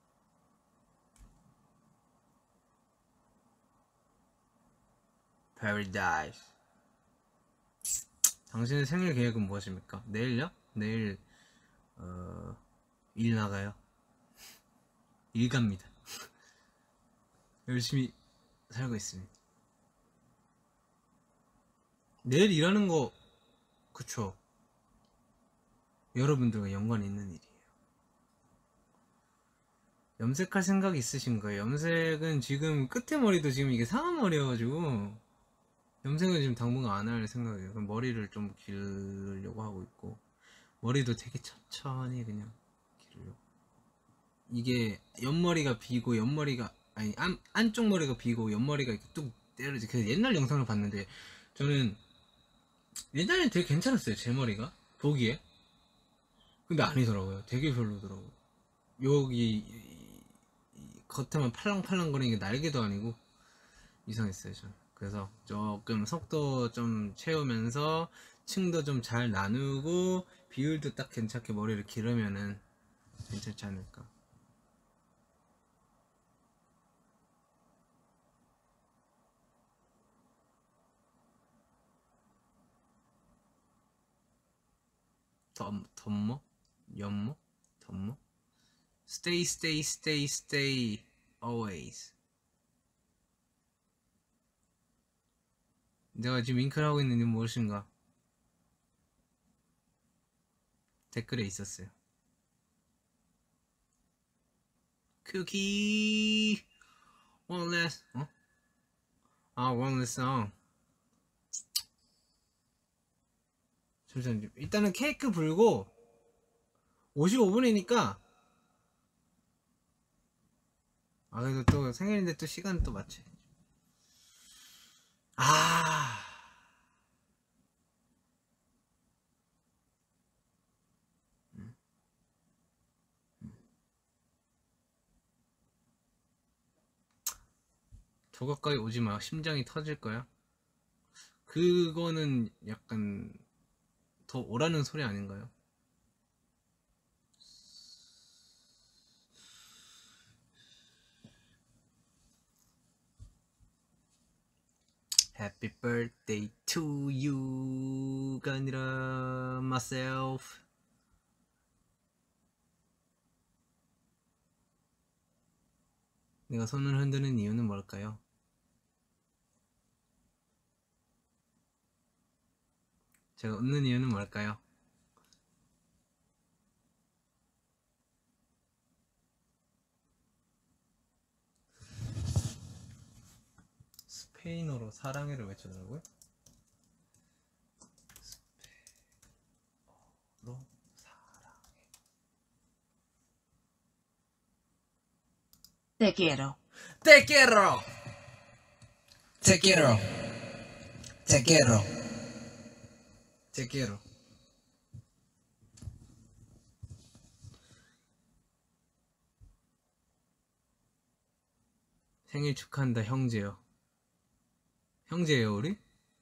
Paradise. 당신의 생일 계획은 무엇입니까? 내일요? 내일 일 나가요. 일 갑니다. 열심히 살고 있습니다. 내일 일하는 거 그쵸? 여러분들과 연관이 있는 일이에요. 염색할 생각이 있으신 거예요? 염색은 지금 끝에 머리도 지금 이게 상한 머리여가지고 염색은 지금 당분간 안 할 생각이에요. 그럼 머리를 좀 기르려고 하고 있고 머리도 되게 천천히 그냥 기르려고. 이게 옆머리가 비고 옆머리가 아니 안쪽 머리가 비고 옆머리가 이렇게 뚝 때려지. 그 옛날 영상을 봤는데 저는 옛날엔 되게 괜찮았어요. 제 머리가 보기에. 근데 아니더라고요. 되게 별로더라고요. 여기 겉에만 팔랑팔랑거리는 게 날개도 아니고 이상했어요 전. 그래서 조금 속도 좀 채우면서 층도 좀 잘 나누고 비율도 딱 괜찮게 머리를 기르면은 괜찮지 않을까. 덤모? 연모? 덤모? Stay, stay, stay, stay, always. 내가 지금 윙크를 하고 있는 이유는 무엇인가? 댓글에 있었어요. 쿠키 one last one last song. 잠시만요. 일단은 케이크 불고 55분이니까 그래도 또 생일인데 또 시간 또 맞춰. 더 가까이 오지마. 심장이 터질 거야. 그거는 약간 더 오라는 소리 아닌가요? Happy birthday to you가 아니라 myself. 내가 손을 흔드는 이유는 뭘까요? 제가 웃는 이유는 뭘까요? 스페인어로 사랑해를 외쳐달라고요? 스페인어로 사랑해. Te quiero. Te quiero. Te quiero. Te quiero. Te quiero. 생일 축하한다 형제요. 형제예요 우리?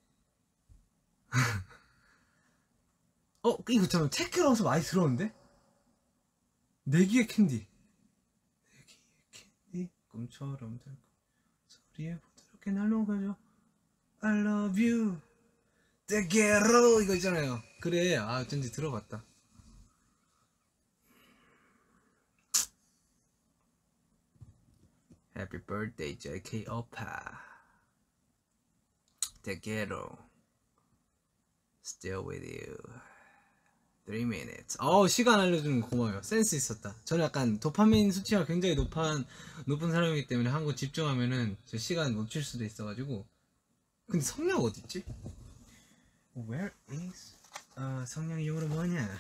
이거 잠깐만 테크라서 많이 들었는데? 내기의 캔디. 내기의 캔디 꿈처럼 달고 소리에 부드럽게 날 녹아줘. I love you Te quiero 이거 있잖아요. 그래 어쩐지 들어봤다. Happy birthday JK 오빠. Te quiero Still with you 3 minutes. 시간 알려주는 거 고마워요. 센스 있었다. 저는 약간 도파민 수치가 굉장히 높은 사람이기 때문에 한 거 집중하면은 저 시간 놓칠 수도 있어가지고. 근데 성냥 어딨지? Where is 성냥이 영어로 뭐냐?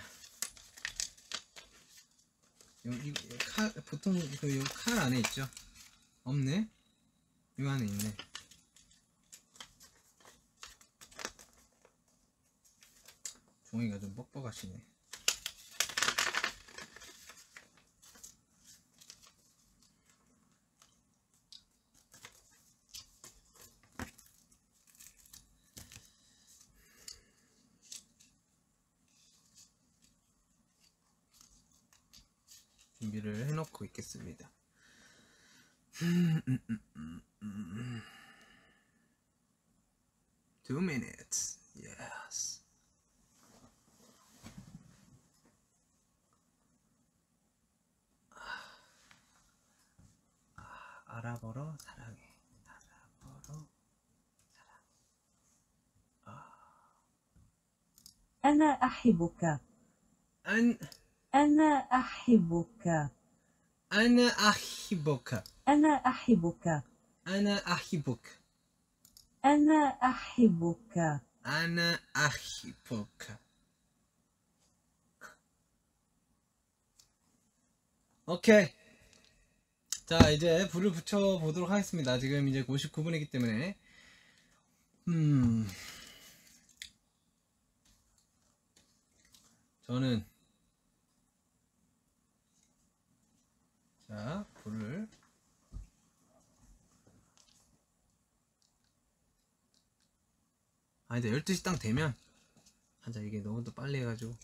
여기 보통 그 칼 안에 있죠? 없네? 이 안에 있네. 종이가 좀 뻑뻑하시네. 준비를 해놓고 있겠습니다. 2 minutes. Yes. 알아보러 사랑해. 알아보러 أنا أحبك. أنا أحبك. أنا أحبك. أنا أحبك. أنا أحبك. أنا أحبك. أنا أحبك. 오케이. 자, 이제 불을 붙여 보도록 하겠습니다. 지금 이제 59분이기 때문에. 저는 자, 불을 근데 12시 딱 되면 하자. 이게 너무 또 빨리 해가지고.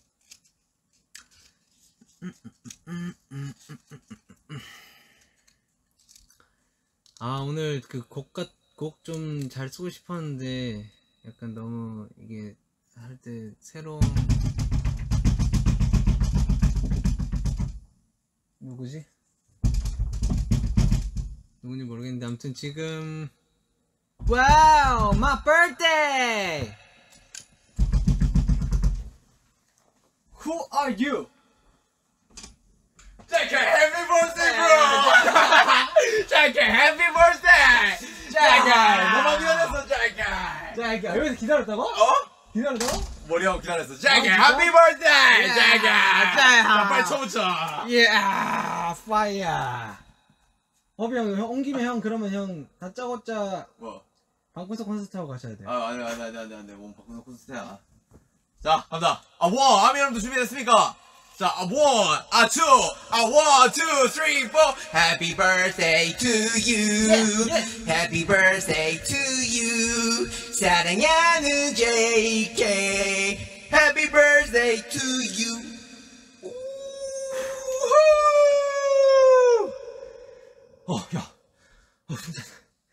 아, 오늘 그 곡 좀 잘 쓰고 싶었는데 약간 너무 이게 할 때 새로운 누구지? 누군지 모르겠는데 아무튼 지금 와우! My birthday! Who are you? JK, happy birthday, bro! JK, happy birthday! JK, 너무 기다렸어, JK! 자, 여기서 기다렸다고? 어? 기다렸다고? 머리하고 기다렸어. JK, 진짜? happy birthday! 야, JK! 자, 자, 빨리 쳐붙여. Yeah, fire. 허비 형, 온 김에 형 그러면 형 다짜고짜 뭐? 방구석 콘서트 하고 가셔야 돼. 아, 안 돼. 몸 바꾸는 콘서트야. 자, 갑니다. 아미 여러분도 준비됐습니까? 자, one, two, three, four. Happy birthday to you. Happy birthday to you. 사랑하는 JK. Happy birthday to you. 야, 진짜.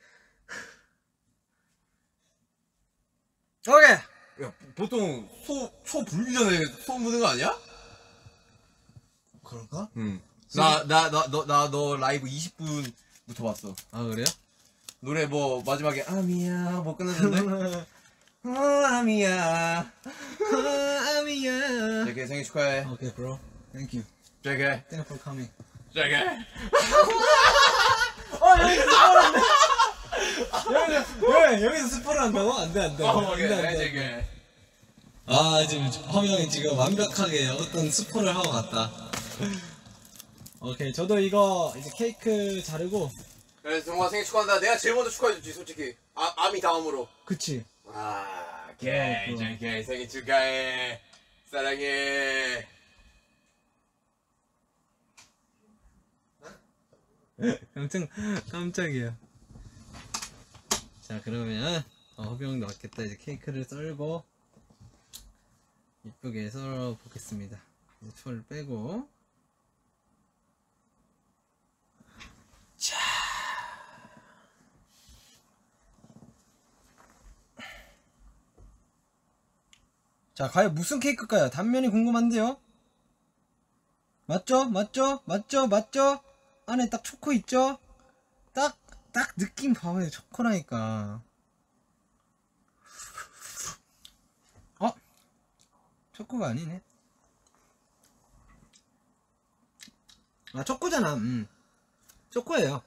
오케이. 야, 보통 초 불기 전에 소음 부는 거 아니야? 그런가? 응. 너 라이브 20분부터 봤어. 아, 그래요? 노래 뭐 마지막에 아미야 뭐 끝났는데? 아미야. 아미야. JK 생일 축하해. 오케이, bro. Thank you. JK. Thank you for coming. JK. 여기서 스포를 한다고? 안 돼. 오케이, JK. 아 지금 허미 형이 지금 완벽하게 어떤 스포를 하고 갔다. 오케이, 저도 이거 이제 케이크 자르고. 그래서 정말 생일 축하한다. 내가 제일 먼저 축하해줬지 솔직히. 아미 다음으로. 그치. 오케이, JK 생일 축하해. 사랑해. 깜짝이야. 자, 그러면 허비 형도 왔겠다. 이제 케이크를 썰고 이쁘게 썰어 보겠습니다. 이제 초를 빼고. 자, 과연 무슨 케이크일까요? 단면이 궁금한데요? 맞죠? 안에 딱 초코 있죠? 딱 느낌 봐봐요. 초코라니까. 초코가 아니네. 아, 초코잖아. 초코예요.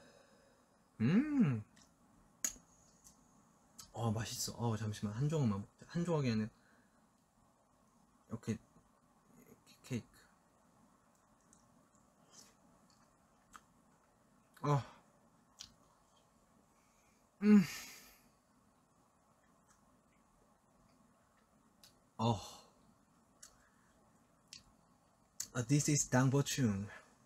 맛있어. 잠시만. 한 조각만 먹자. 한 조각이 아니라 이렇게 케이크. This is 당보충.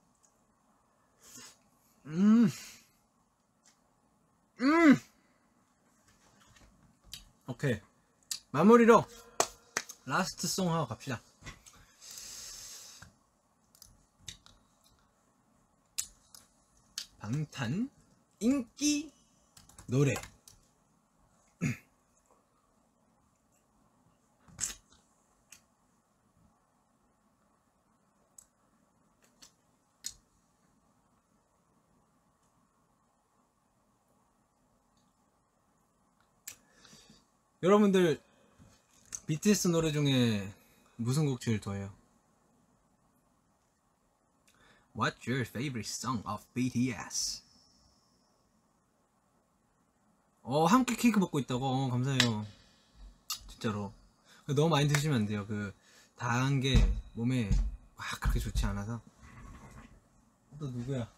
오케이. 마무리로 라스트 송 하고 갑시다. 방탄 인기 노래. 여러분들 BTS 노래 중에 무슨 곡 제일 좋아해요? What's your favorite song of BTS? 함께 케이크 먹고 있다고. 감사해요. 진짜로. 너무 많이 드시면 안 돼요. 다한 게 몸에 막 그렇게 좋지 않아서. 또 누구야?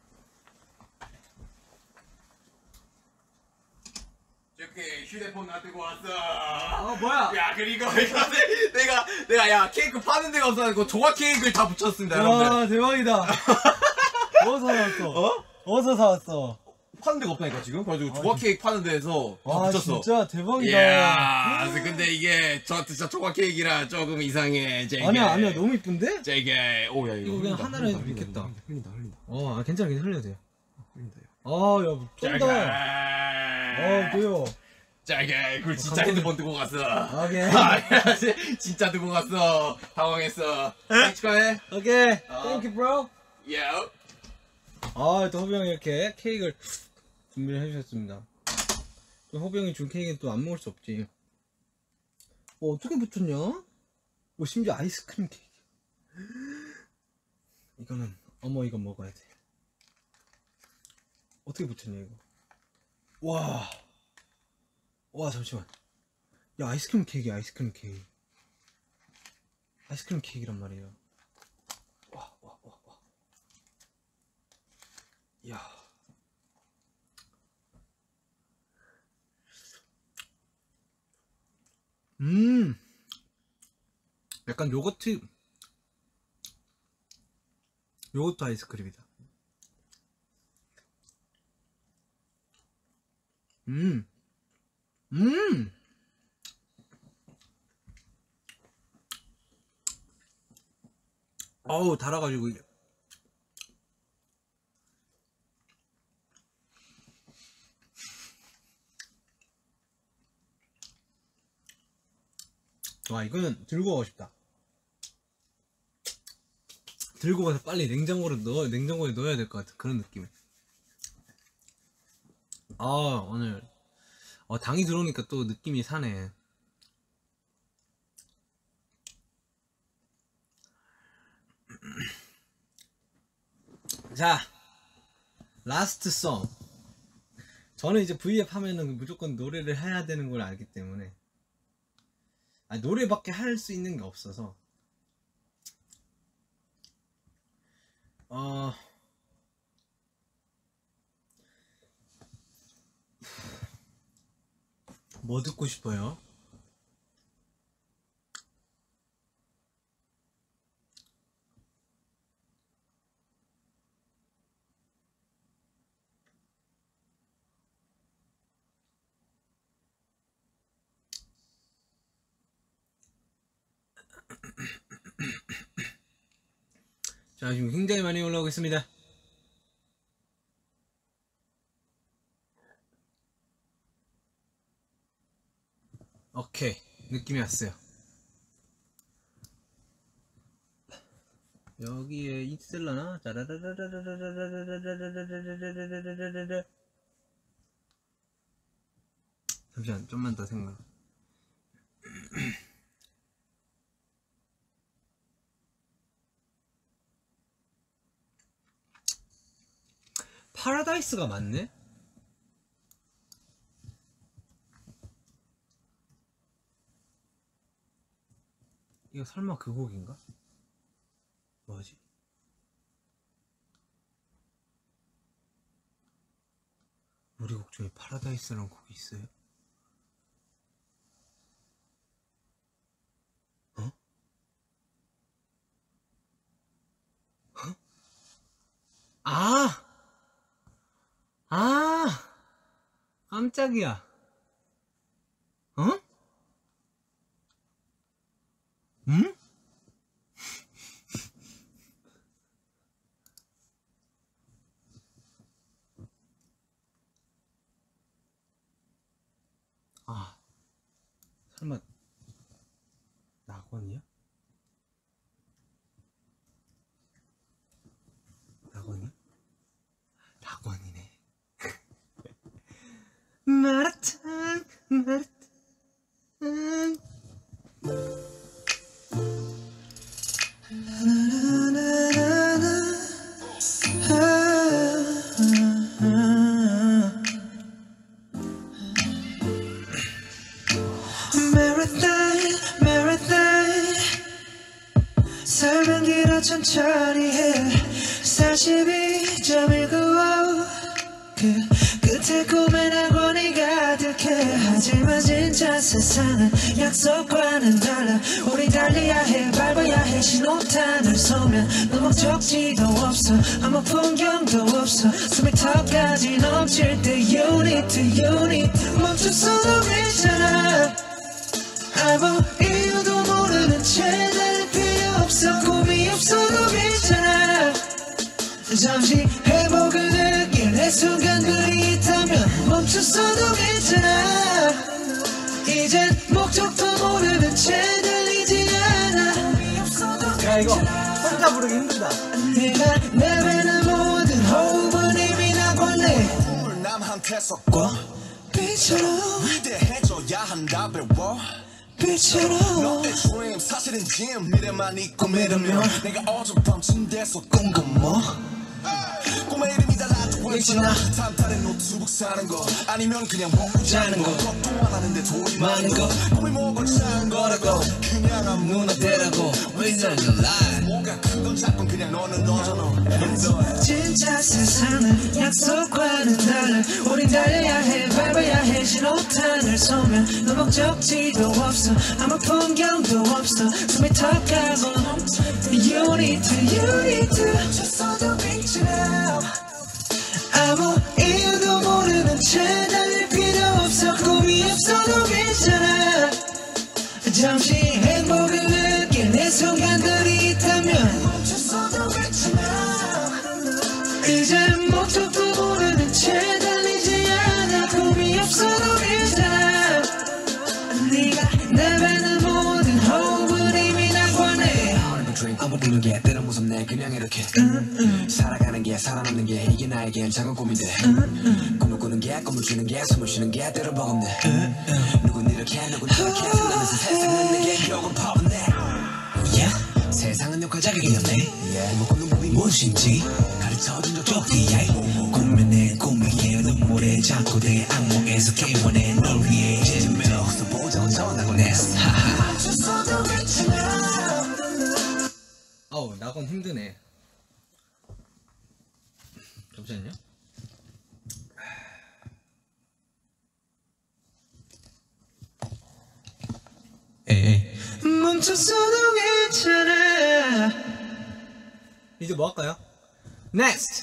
JK 휴대폰 놔두고 왔어. 뭐야? 야, 그리고 내가 야 케이크 파는 데가 없어가지고 조각 케이크를 다 붙였습니다, 여러분들. 와, 대박이다. 어디서 사왔어? 어디서 사왔어? 파는 데가 없다니까 지금. 그래가지고 조각 케이크 파는 데에서 다 아 붙였어. 진짜 대박이다. 이야, 근데 이게 진짜 조각 케이크라 조금 이상해. 제게. 아니야 너무 이쁜데? 제게. 오야 이거 그냥 하나로 해도 좋겠다. 흘린다. 괜찮아 흘려도 돼요. 흘린다. 아야 쩐다. 돼요. 제게. 그걸 진짜 핸드폰 두고 갔어. 오케이. 아, 진짜 두고 갔어. 당황했어. 축하해. 오케이. Thank you, bro. Yeah. 또 호비 형이 이렇게 케이크를 준비를 해주셨습니다. 또 호비 형이 준 케이크는 또 안 먹을 수 없지. 어떻게 붙였냐? 심지어 아이스크림 케이크. 이거는 이거 먹어야 돼. 어떻게 붙였냐 이거? 와 잠시만. 야 아이스크림 케이크야 아이스크림 케이크. 아이스크림 케이크란 말이에요. 와. 야. 약간 요거트 아이스크림이다. 어우 달아가지고 이게. 와 이거는 들고 가고 싶다. 들고 가서 빨리 냉장고에 넣어야 될 것 같은 그런 느낌. 오늘 당이 들어오니까 또 느낌이 사네. 자, 라스트 송. 저는 이제 V앱 하면은 무조건 노래를 해야 되는 걸 알기 때문에 노래밖에 할 수 있는 게 없어서 뭐 듣고 싶어요? 자 지금 굉장히 많이 올라오고 있습니다. 오케이 느낌이 왔어요. 여기에 있을라나? 잠시만 좀만 더 생각. 파라다이스가 맞네? 이거 설마 그 곡인가? 뭐지? 우리 곡 중에 파라다이스라는 곡이 있어요? 깜짝이야. 응? 설마 낙원이야? 낙원이네. 마라탕 삶은 길어 천천히 해 42.195 그 끝에 꿈의 낙원이 가득해 하지만 진짜 세상은 약속과는 달라. 우리 달려야 해 밟아야 해 신호탄을 쏘면 너 목적지도 없어 아무 풍경도 없어 숨이 턱까지 넘칠 때 You need to 멈췄어도 괜찮아. 아무 이유도 모르는 채 달릴 필요 없어. 꿈이 없어도 괜찮아. 잠시 행복을 느낄 내 순간들이 있다면 멈췄어도 괜찮아. 이젠 목적도 모르는 채 달리지 않아. 야 이거 혼자 부르기 힘들다. 내가 내뱉는 모든 호흡은 이미 나곤네. 남한테 섞고 빛처럼 위대해져야 한다 배워. 빛처럼 너의 dream 사실은 짐 미래만 있고 믿으면 내가 어젯밤 침대에서 꾼 건 뭐? 꿈의 이름이 달라도 괜찮아. 탄탄한 노트북 사는 거 아니면 그냥 먹고 자는 거 걱정 안 하는데 돈이 많은 거 꿈이 뭐가 작은 거라고 그냥 아무나 대라고 Reason to lie 뭔가 큰건 작건 그냥 너는 너잖아. 진짜 세상은 약속과는 달라. 우린 달려야 해 밟아야 해 신호탄을 쏘면 너 목적지도 없어 아무 풍경도 없어 숨이 턱하고 You need to 멈췄어도 괜찮아. 아무 이유도 모르는 채 달릴 필요 없어. 꿈이 없어도 괜찮아. 잠시 행복을 느낄 내 순간들이 있다면 멈췄어도 괜찮아. 이제 목적도 모르는 채 달리지 않아. 꿈이 없어도 괜찮아. 네가 내뱉는 모든 호흡을 이미 난 권해. 아무 꾸는 게 때론 무섭네 그냥 이렇게 살아가는 게 살아남는 게 이게 나에겐 작은 꿈인데 꿈을 꾸는 게 꿈을 주는 게 숨을 쉬는 게 때론 버겁네. 누군 이렇게 누군 저렇게 생각하면서 세상은 내게 결국은 퍼붓네. 세상은 욕할 자격이 없네. 꿈을 꾸는 법이 무엇인지 가르쳐준 적도 없기에 꿈은 내 꿈이에 눈물에 자꾸 내 악몽에서 깨워내 널 위해 이제부터 보자고 전하곤 했어. 멈췄어도 괜찮아. 아우 낙원 힘드네. 잠시만요. 에이 멈췄어도 괜찮아. 이제 뭐 할까요? Next.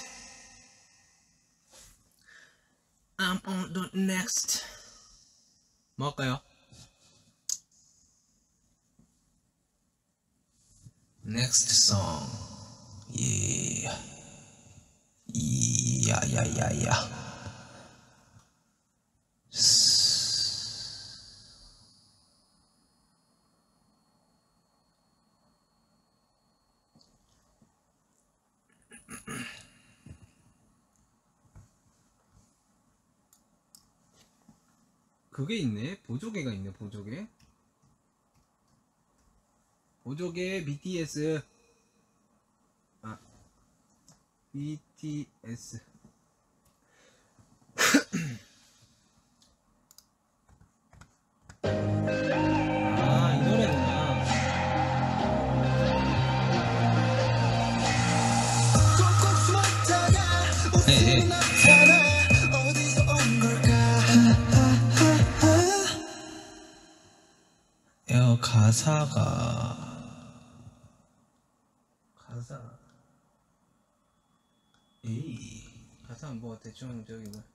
I'm on the next. 뭐 할까요? Next song. Yeah. 야야야야. 그게 있네. 보조개가 있네. 보조개. 보조개 BTS. 아 BTS. 아, 이 노래구나. 에이 가사가 에이 가사는 뭐 대충 저기 뭐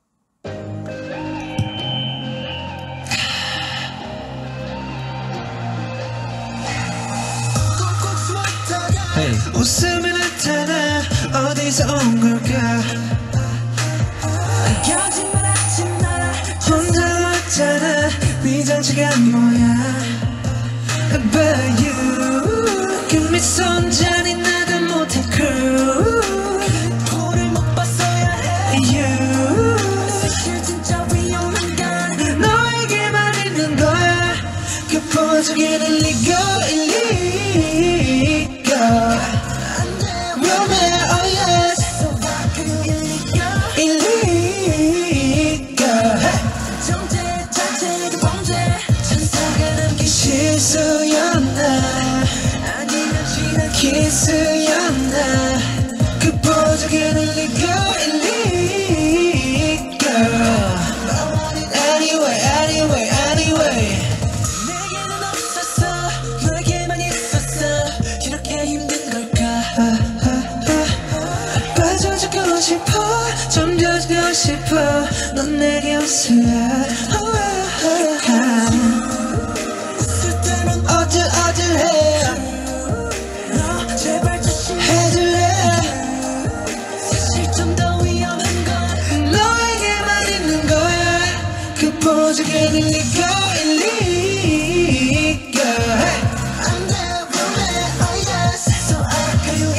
헤이 웃음이 나타나 어디서 온 걸까. 거짓말하지 마라 혼자 왔잖아. 네 정체가 뭐야. But you 그 미소는 잔인하다 못해 crew 볼을 못 봤어야 해. You 사실 진짜 위험한 건 너에게만 있는 거야. 그 보조개는 리고 일리고 위험해 oh yes 일리고 정체 자체가 범죄 천사가 남긴 실수였나 아니면 지난 키스였나. 그 보조개는 리고 일리고 Anyway 젖어가는 리가 일리가 I'm there for it, oh yes So I can you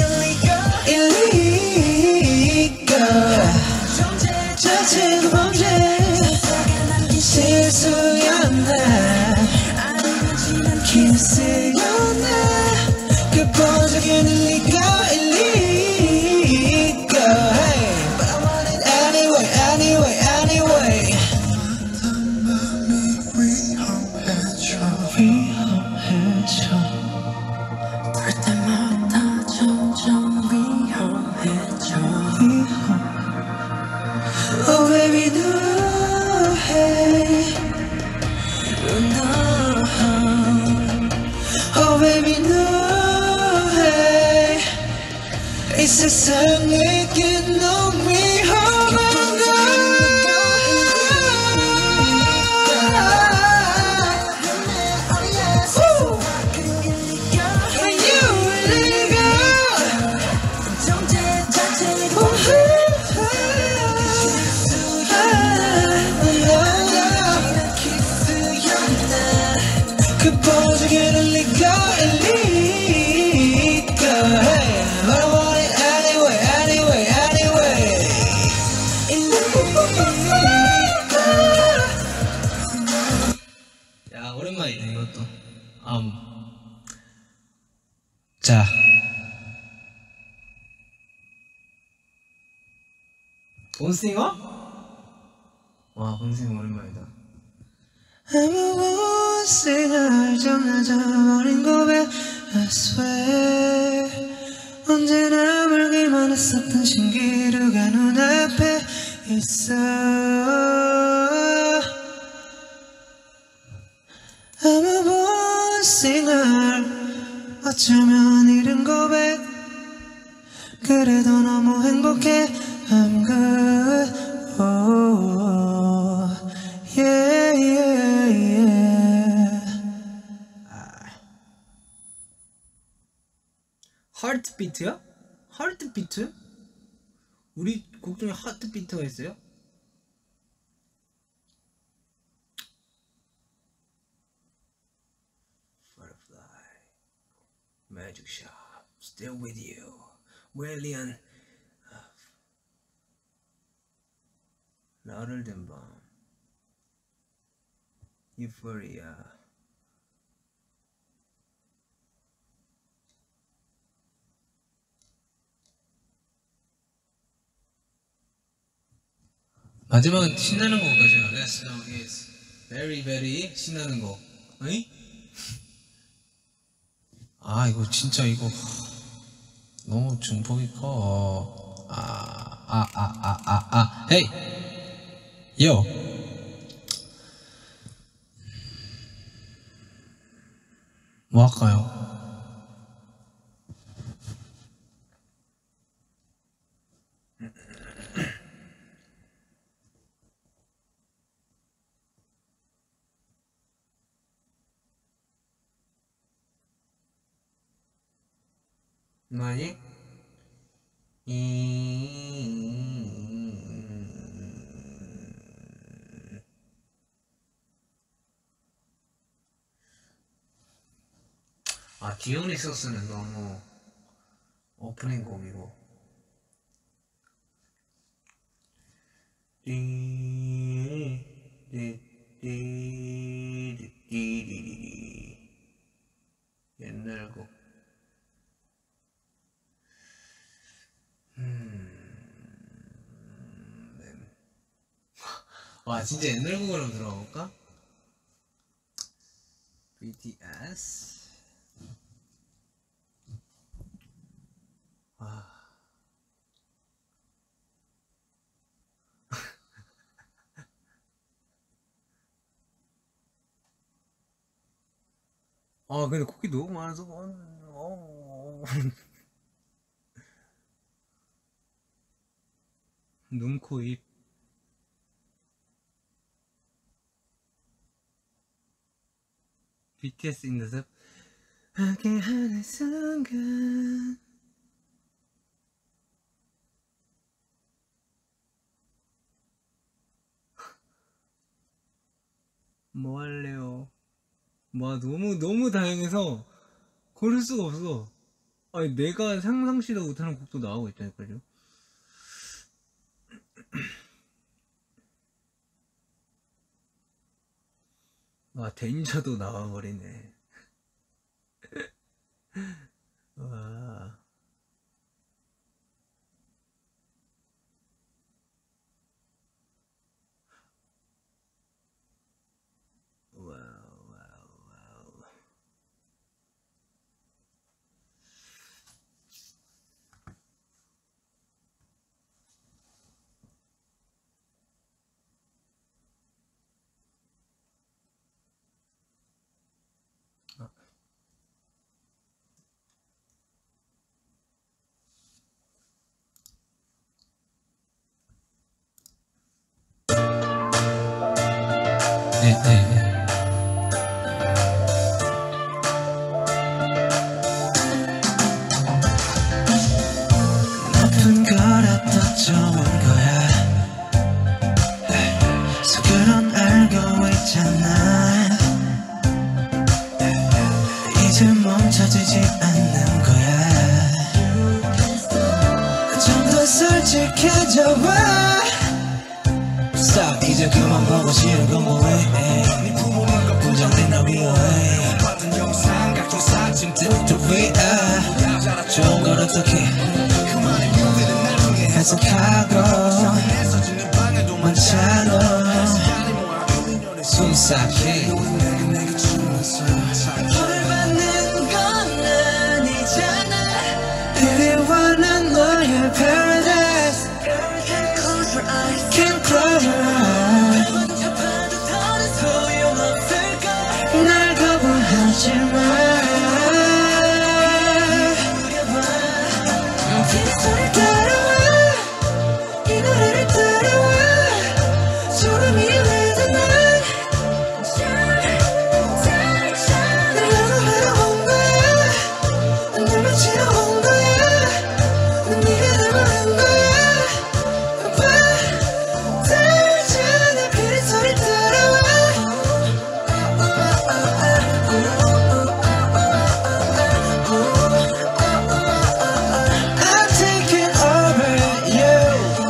일리가 존재 자체가 범죄 실수였나 아니면 지난 키스였나 그 번쩍이는 리가 일리가 But I want it anyway anyway anyway 위험해져 볼 때마다 점점 위험해져 Oh baby no hey no Oh baby no hey 이 세상에게 너무 위험한 걸 그 번쩍이는 리가 일리가 But I want it anyway anyway anyway 야 오랜만이네 이것도. 자 본싱어? 와 본싱 오랜만이다. I'm a 원싱을 정해져버린 고백 I swear 언제나 멀기만 했었던 신기루가 눈앞에 있어 I'm a 원싱을 어쩌면 이른 고백 그래도 너무 행복해 I'm good oh, yeah, yeah, yeah. 하트비트야? 하트비트? 우리 곡 중에 하트비트가 있어요? Butterfly, Magic Shop, Still With You, 웰리안, 나를 된 밤, 유포리아. 마지막은 신나는 곡까지. Let's know is very very 신나는 곡. 어이? 아 이거 진짜 이거 너무 중폭이 커. 헤이 요. 뭐 할까요? 뭐하니? 아 디오니소스는 너무 오프닝 곡이고 옛날 곡 와 진짜 옛날 곡으로 한번 들어가 볼까? BTS 아 근데 곡이 너무 많아서 눈, 코, 입. BTS in the Zep. 함께하는 순간 뭐 할래요? 뭐 너무 다양해서 고를 수가 없어. 아니 내가 상상치도 못하는 곡도 나오고 있다니까요. 와 댄저도 나와버리네. 와. 와우. 네. 나쁜 거라도 좋은 거야. 속으론 알고 있잖아. 이제 멈춰지지 않는 거야. 좀 더 솔직해져봐. Stop 이제 그만 보고 싫은 건 뭐해. 네 부모님과 분장된 나 위로해. 받은 영상 각종 사진 뜯어 위에 좋은 걸 어떻게 그만의 뮤비는 나중에 해석하고 많잖아. 숨삭해 벌 받는 건 아니잖아. 그리워 난 너의 paradise. Close your eyes. Can't close your eyes. 소용없을까. 날 거부하지 마. 소리 따라와. 이 노래를 따라와. 소름이 흘리던 날. 날 연호하러 온 거야. 날 마치러 온 거야. 난 네가 날 원한 거야. 따라잖아. 비린 소리 따라와. I'm taking over you.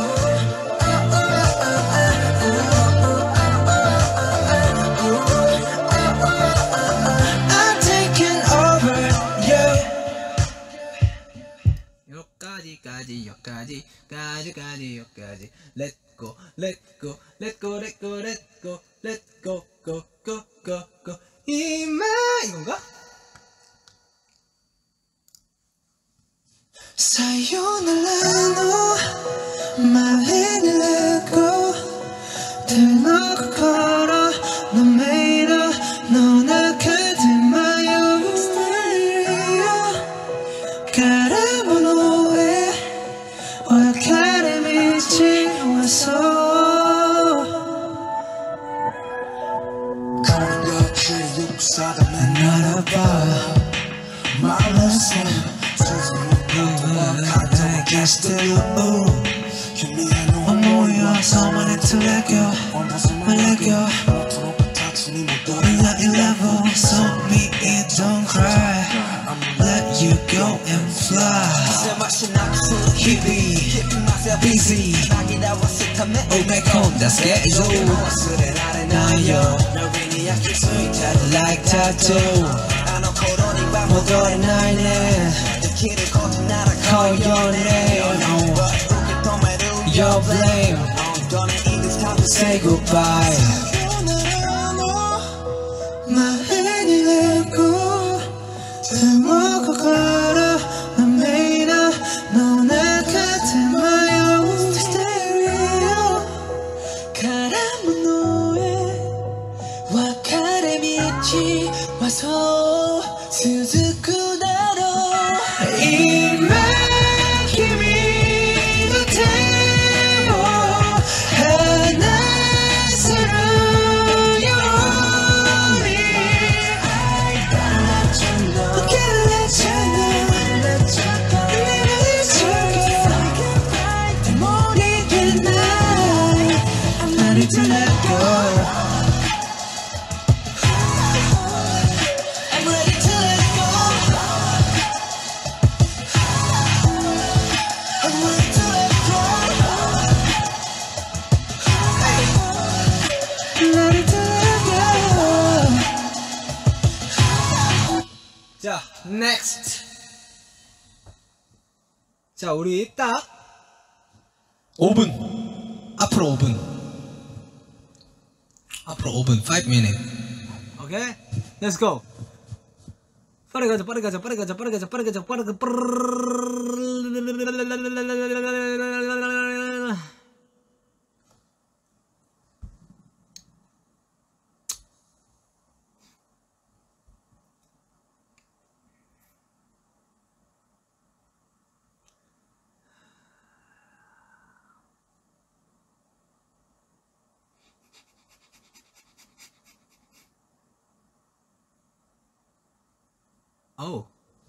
I'm taking over you. 여기까지 Let go go 이마 이건가? 사요날라 너 마음을 내고 대놓고 걸어 너 매일어 너나 그대마요 가라보노에 와카레 미치 와서 날 알아봐 말랐어 I guess to you 모여서만 해도 let go level so me it don't cry let you go and fly hippie busy 오메콘 다 스케줄 나요 like tattoo 모두의 나이네 call your name your blame say goodbye 마흔이 되고 대먹고 걸어 난 매일아 너나 같은 마요 스테레오 가라무노에 와카레 미치 와서 스즈쿠 나로 이만君の手を離せる next. 자, 우리 딱 5분. 앞으로 5분. 앞으로 5분. 5 minutes. 오케이? Let's go. 빠르게 가자, 빠르게 가자, 빠르게 가자, 빠르게 가자, 빠르게 가자, 빠르게 Oh.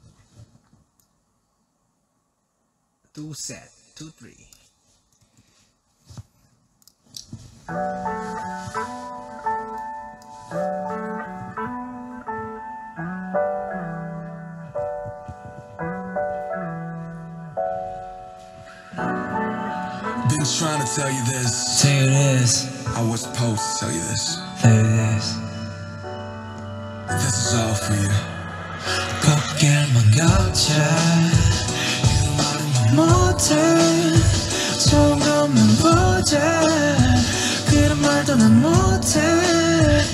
2 set, 2, 3. Been trying to tell you this. Tell you this. I was supposed to tell you this. Tell you this. This is all for you. 걷길만 걷자. 못해 좋은 것만 보자 그런 말도 난 못해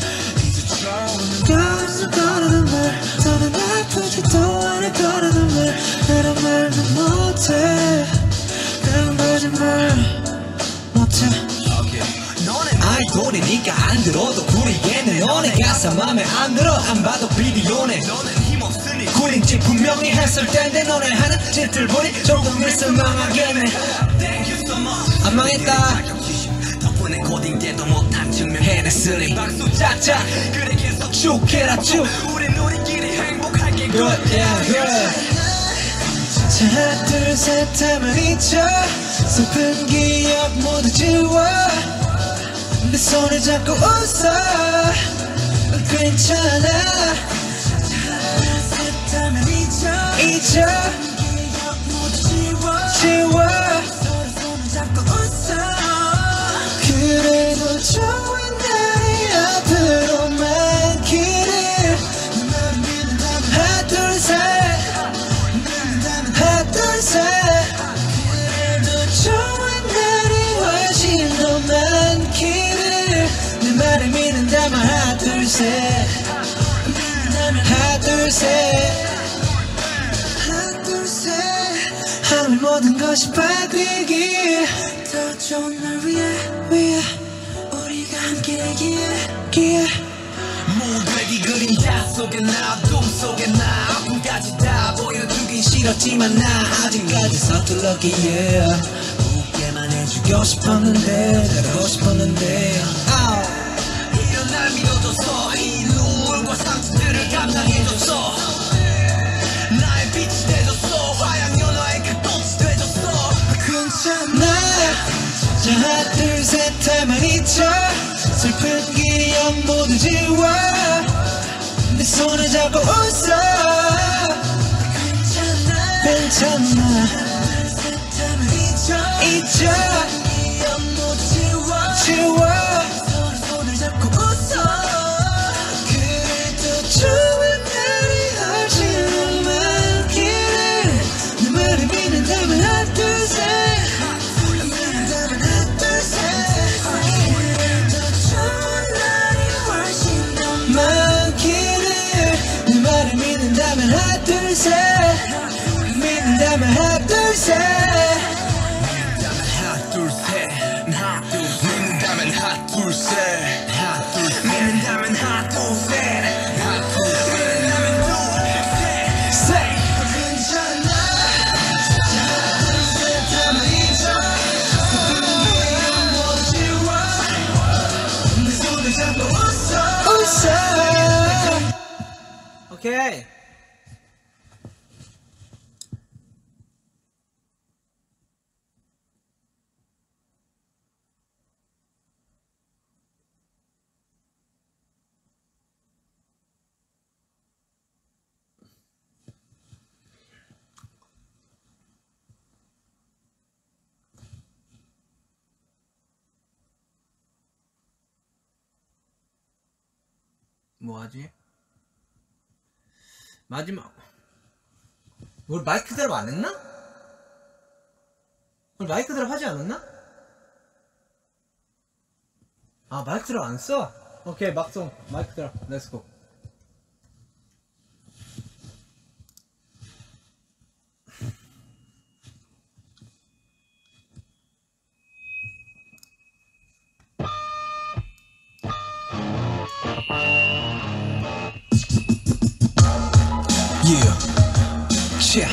거기서 거르는 말 더는 아프지도 않아 거르는 말 그런 말도 못해 그런 거짓말 못해 아이돌이니까 안 들어도 구리겠네 너네 가사 맘에 안 들어 안 봐도 비디오네 구린지 분명히 했을 텐데 너네 하는 짓들 보니 조금 있으면 망하겠네 안 망했다 덕분에 고딩 때도 못한 증명 해냈으니 박수 짝짝 그래 계속 쭉 해라 쭉 우린 우리끼리 행복하게 good yeah good 하나 둘 셋 하면 잊혀 슬픈 기억 모두 지워 내 손을 잡고 웃어 괜찮아 하나 셋 하면 잊어 기억 모두 지워 서로 손을 잡고 웃어 그래도 좋은 날이 앞으로 많기를 하나 둘 셋 하나 둘 셋 그래도 좋은 날이 훨씬 더 많기를 내 말을 믿는다면 하나 둘 셋 하나 둘 셋 하나 둘 셋 하늘 모든 것이 바뀌길 더 좋은 날 위해 우리가 함께이기에 모두의 그림자 속에 나 어둠 속에 나 아픔까지 다 보여주긴 싫었지만 나 아직까지 서툴렀기에 웃게만 해주고 싶었는데 잘하고 싶었는데 이런 날 믿어줘서 이 눈물과 상처들을 감당해줘서 나의 빛이 돼줬어 화양연화의 그 꽃이 돼줬어 괜찮아 자 하나 둘 셋 하면 잊혀 슬픈 기억 모두 지워 내 손을 잡고 웃어 괜찮아 잊어 기억 모두 지워 서로 손을 잡고 웃어 그래도 좋은 날이 훨씬 많기를 내 말을 믿는다면 하나 둘 셋 하나 둘 셋 믿는다면 하나 둘 셋 하나 둘셋 하나 둘 믿는다면 하나 둘셋 하나 둘 믿는다면 하나 둘셋 하나 둘 믿는다면 둘셋 괜찮아 하나 둘 셋 하면 잊어 모두 지워 내 손을 잡고 웃어 오케이. 뭐하지? 마지막 우리 마이크 드랍 안 했나? 우리 마이크 드랍 하지 않았나? 아 마이크 드랍 안 써? 오케이 막송 마이크 드랍 렛츠고. Yeah. Yeah.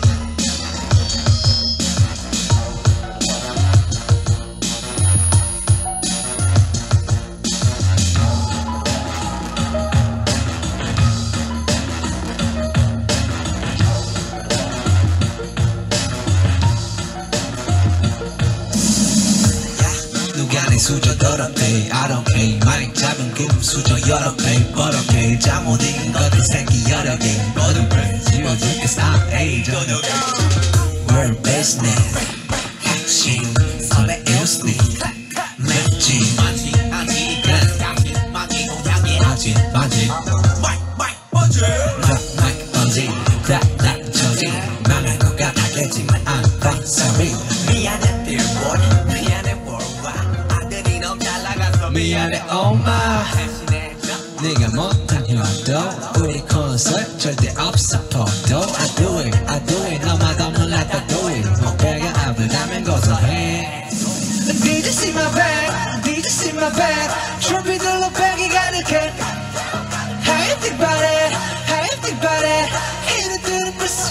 누가 내 수저 더럽대 I don't care 마냥 작은 금 수저 여러 배 버럭해 잠못 익은 것들 생기 여러 개 모든 별 지워줄게 stop age World business 핵심 섭외 일스니 맵진 아직 당신 마치 공양이 아직 마이크 번지 딱 저지 망할 것 같았겠지만 I'm fine sorry 미안해 dear boy 미안해 worldwide 아들이 너무 잘 나가서 미안해 엄마 네가 못한 효도 우리 콘서트 절대 없어 포도 I do it 너마다 몰랐다 do it 목표가 아프다면 고소해 Did you see my bag? Did you see my bag? 트로피들로 백이 가득해 How you think about it? How you think about it? Hit it to the bus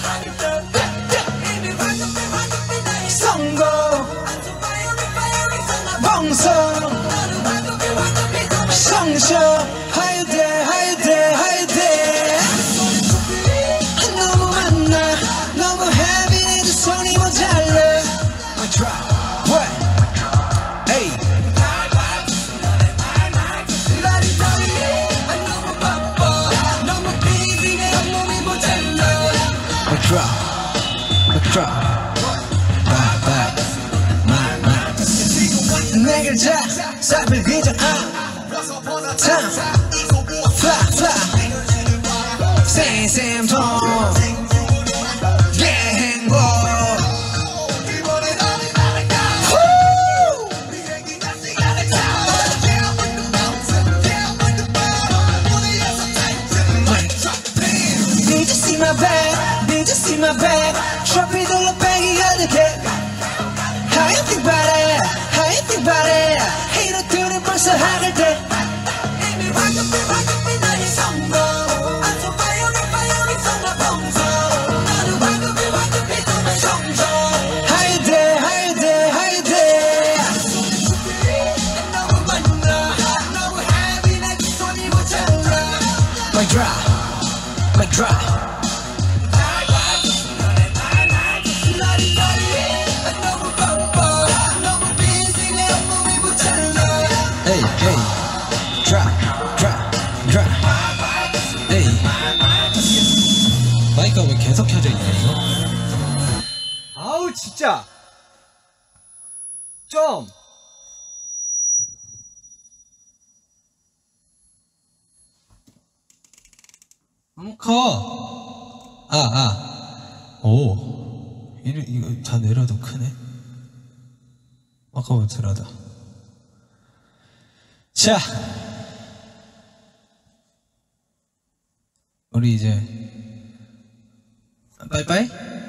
성공 방송 성쇼 How you there? How you there? How you there? 너무 많아 너무 heavy 내 두 손이 모자라 What? Hey 너무 바빠 너무 busy 내 온몸이 모자라 drop bye bye 내 글자 삽을 그저 time fly same tone yeah 행복 Did you see my bag? Did you see my bag? 트로피들로 백이 가득해 How you think about it? How you think about it? 히로들은 벌써 하갈 때 이미 황급히 나의 성공 I'm so fire 성나 봉송 나는 황급히 도는 성종 How you there? How you there? How you there? 너무 많아 너무 heavy 내 두 손이 모자라 Mic drop Hey, hey, drop. Hey. 마이크가 왜 계속 켜져 있냐 이거? 아우 진짜 좀 커. 오. 이거 다 내려도 크네. 아까부터 들어다. 자, 우리 이제 빠이빠이.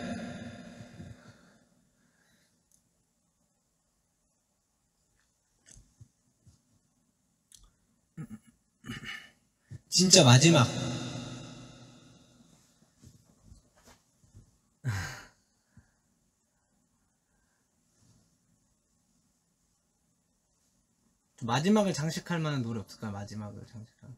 진짜 마지막. 마지막을 장식할 만한 노래 없을까요? 마지막을 장식할.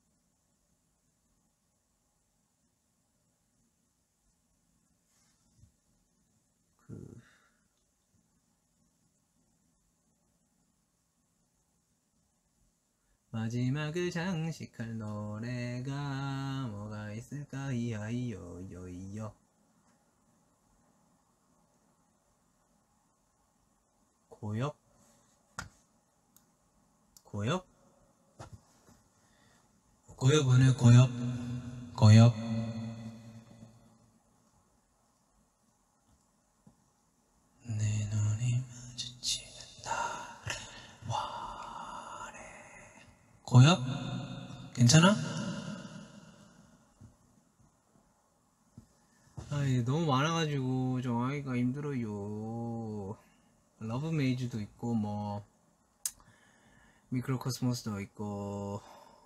마지막을 장식할 노래가 뭐가 있을까? 이하이요요이요. 고엽? 고엽 오늘 고엽. 고엽? 괜찮아? 아, 이게 너무 많아가지고 좀 하기가 힘들어요. 러브 메이즈도 있고 뭐 미크로코스모스도 있고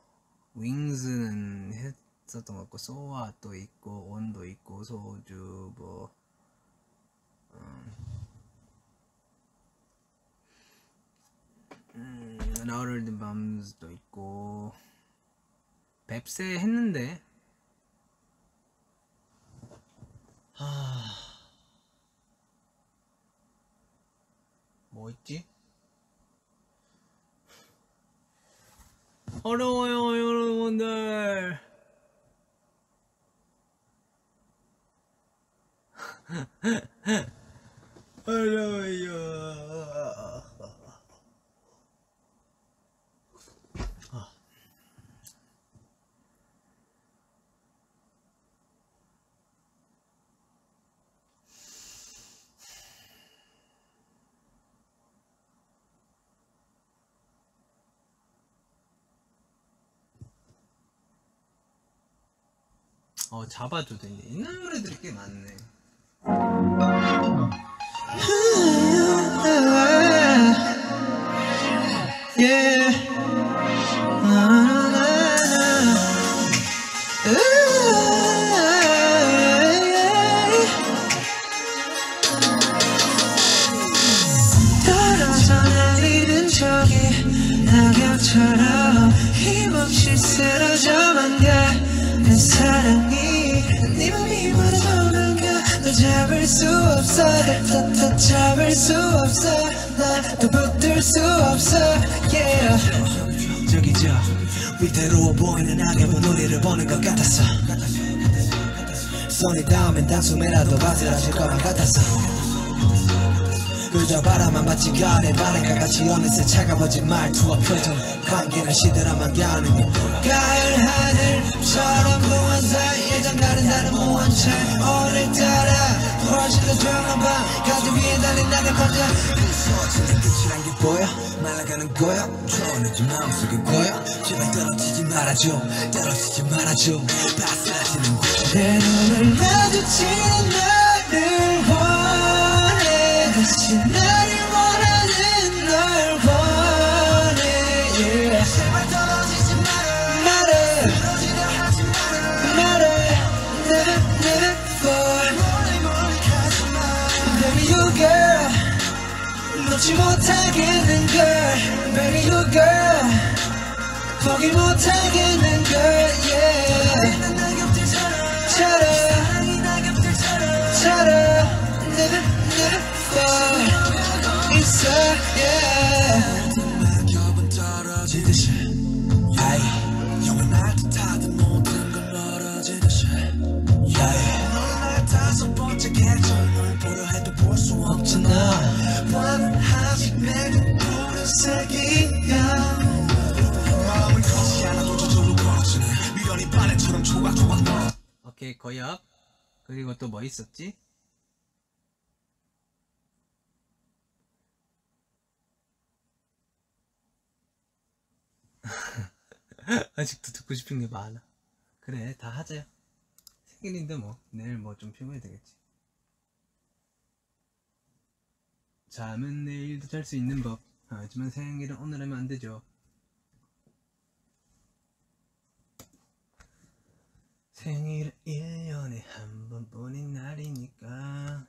윙즈는 했었던 것 같고 소아도 있고 온도 있고 소주 뭐 라울드 밤스도 있고 뱁새 했는데 뭐 있지? 어려워요 여러분들. 어려워요. 잡아도 돼. 옛날 노래들이 꽤 많네. 떨어져 내리는 저기 낙엽처럼 힘없이 쓰러져만 가. 내 사랑이 네 맘이 멀어져만 널 잡을 수 없어. 더 잡을 수 없어. 나도 붙들 수 없어. Yeah. 저기 저 위태로워 보이는 낙엽은 우리를 보는 것 같았어. 손이 닿으면 단숨에라도 바스라질 것만 같았어. 그저 바라만 받지 가을의 바람과 같이 어느새 차가워진 말투와 표정 관계는 시들어만 가는 가을 하늘처럼 무한 사이에 잠가는 다른 무한체 오늘따라 훨씬 더 조용한 밤 가드 위에 달린 낙엽 혼자 서지는 끝이란 게 보여 말라가는 거야 초원해진 마음속에 고여 제발 떨어지지 말아줘 떨어지지 말아줘 바스라지는 거야 내 눈을 마주치는 나를 원해 다시 나를 원하는 널 원해 yeah. 제발 떨어지지 말아 떨어지려 하지 말아 never fall 멀리 가지마 Baby you girl 놓지 못하겠는 girl Baby you girl 포기 못하겠는 girl yeah 사랑이 낙엽들처럼 never fall 있어 yeah 낙엽은 떨어지듯이 yeah. 영원 날 뜻하던 모든 건 멀어지듯이 yeah. 널 다섯 번째 계절 보려 해도 볼 수 없잖아 밤은 아직 내 눈물은 색이야 마음을 걷지 않아도 저절로 걸어지네 미련이 바래처럼 조각조각 떨어 오케이 거역. 그리고 또 뭐 있었지? 아직도 듣고 싶은 게 많아. 그래 다 하자. 생일인데 뭐 내일 뭐 좀 피곤해야 되겠지. 잠은 내일도 잘 수 있는 법. 하지만 생일은 오늘 하면 안 되죠. 생일은 1년에 한 번뿐인 날이니까.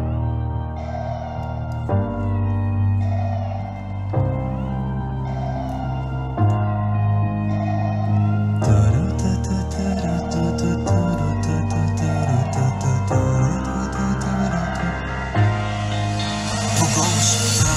보고 싶다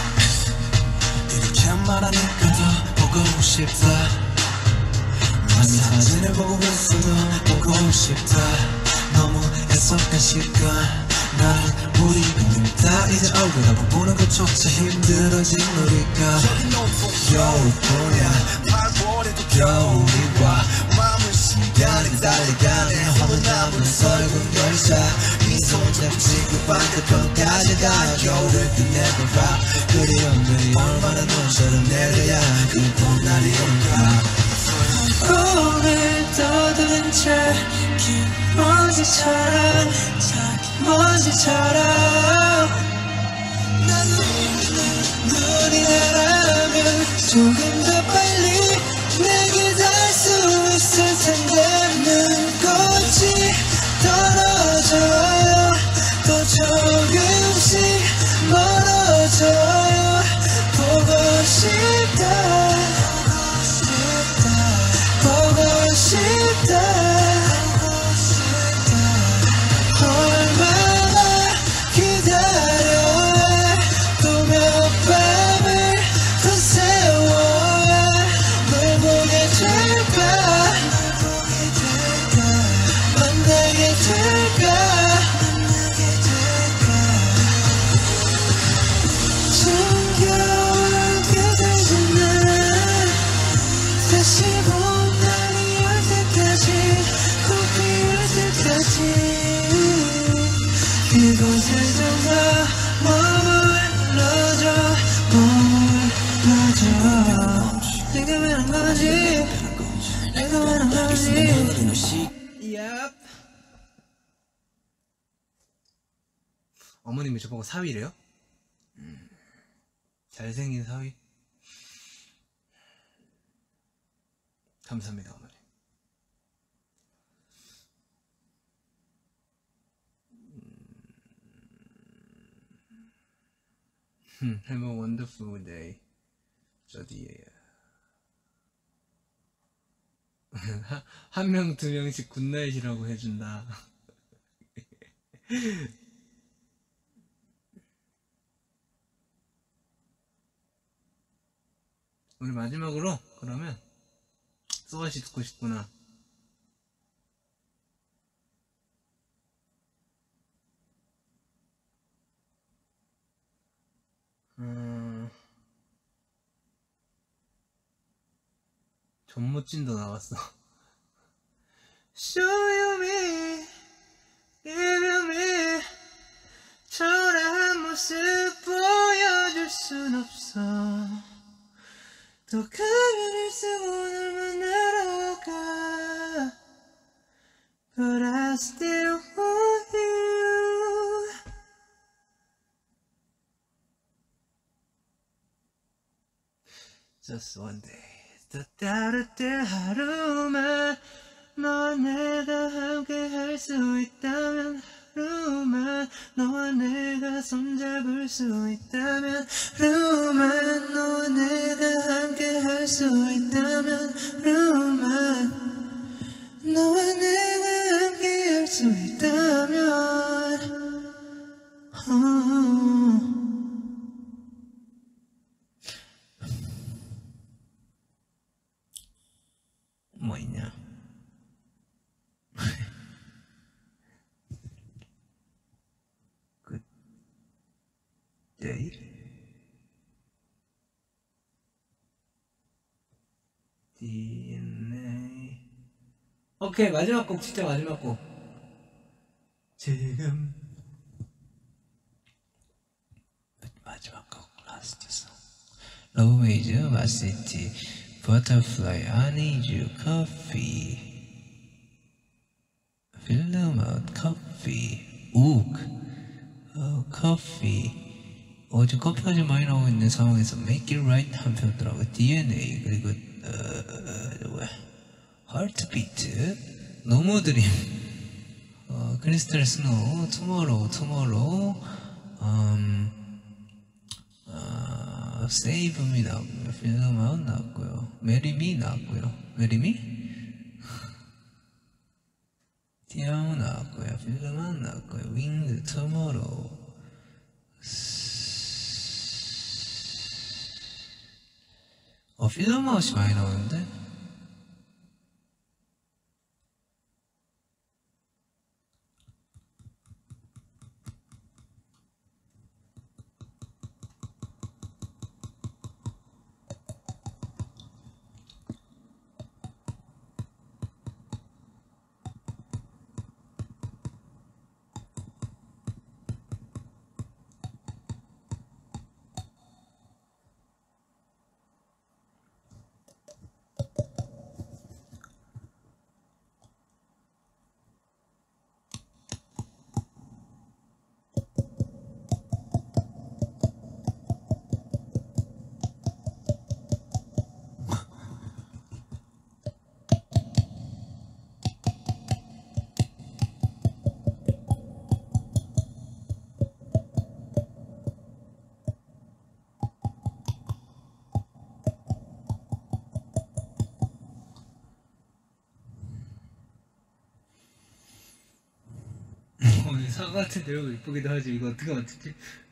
이렇게 말하니까 더 보고 싶다 네 사진을 보고 있어도 보고 싶다 너무 애석한 시간 나는 우리가 다 이제 얼굴하고 보는 것조차 힘들어진 우리가 겨울뿐이야 8월에도 겨울이 와 마음을 달려가네 화분나무는 설국 열차 이 손잡지 반대편까지 가 겨울을 끝내봐라 그리움들이 얼마나 눈처럼 내려야 그 봄날이 올까 꿈을 떠드는 긴 먼지처럼 난 눈이 내라면 조금 더 빨리 내게 닿을 수 있을 텐데 눈꽃이 떨어져요 또 조금씩 멀어져요 보고 싶다 보고 싶다 얼마나 기다려야 또 몇 밤을 더 세워야 널 보게 될까 만나게 될까 정겨운 그대 지나 다시 봄 날이 올 때까지 꼭 피울 때까지 그곳에 정말 머물러줘 내가 말한 거지 내가 말한 거지 Yep. 어머님이 저보고 사위래요? 잘생긴 사위? 감사합니다 어머니. Have a wonderful day. 저디에요. 한 명, 두 명씩 굿나잇이라고 해준다. 우리 마지막으로 그러면 소아씨 듣고 싶구나. 전무찐도 나왔어. Show me, give me 초라한 모습 보여줄 순 없어. 또 가면을 쓰고 널 만나러 가. But I still want you. Just one day. 또 따뜻한 하루만 너와 내가 함께 할 수 있다면 하루만 너와 내가 손잡을 수 있다면 하루만 너와 내가 함께 할 수 있다면 하루만 너와 내가 함께 할 수 있다면 뭐 있냐? Good day. DNA. 오케이, 마지막 곡, 진짜 마지막 곡. 지금 마지막 곡 라스트 송. Love Major, Varsity, Butterfly, I Need You, Coffee, Fill them out, Coffee, Ook, Coffee. 지금 커피가 좀 많이 나오고 있는 상황에서 Make It Right 한 편 들어가고 DNA 그리고 뭐야 Heartbeat, No Dream, 크리스탈 스노우, Tomorrow, Save Me 나왔고요, Fill Them Out 나왔고요, Marry Me 나왔고요, Marry Me? Tear 나왔고요, Fill Them Out 나왔고요, Wings, Tomorrow, Fill Them Out이 많이 나오는데? 것 같은데 이러고 이쁘기도 하지. 이거 어떻게 맞추지?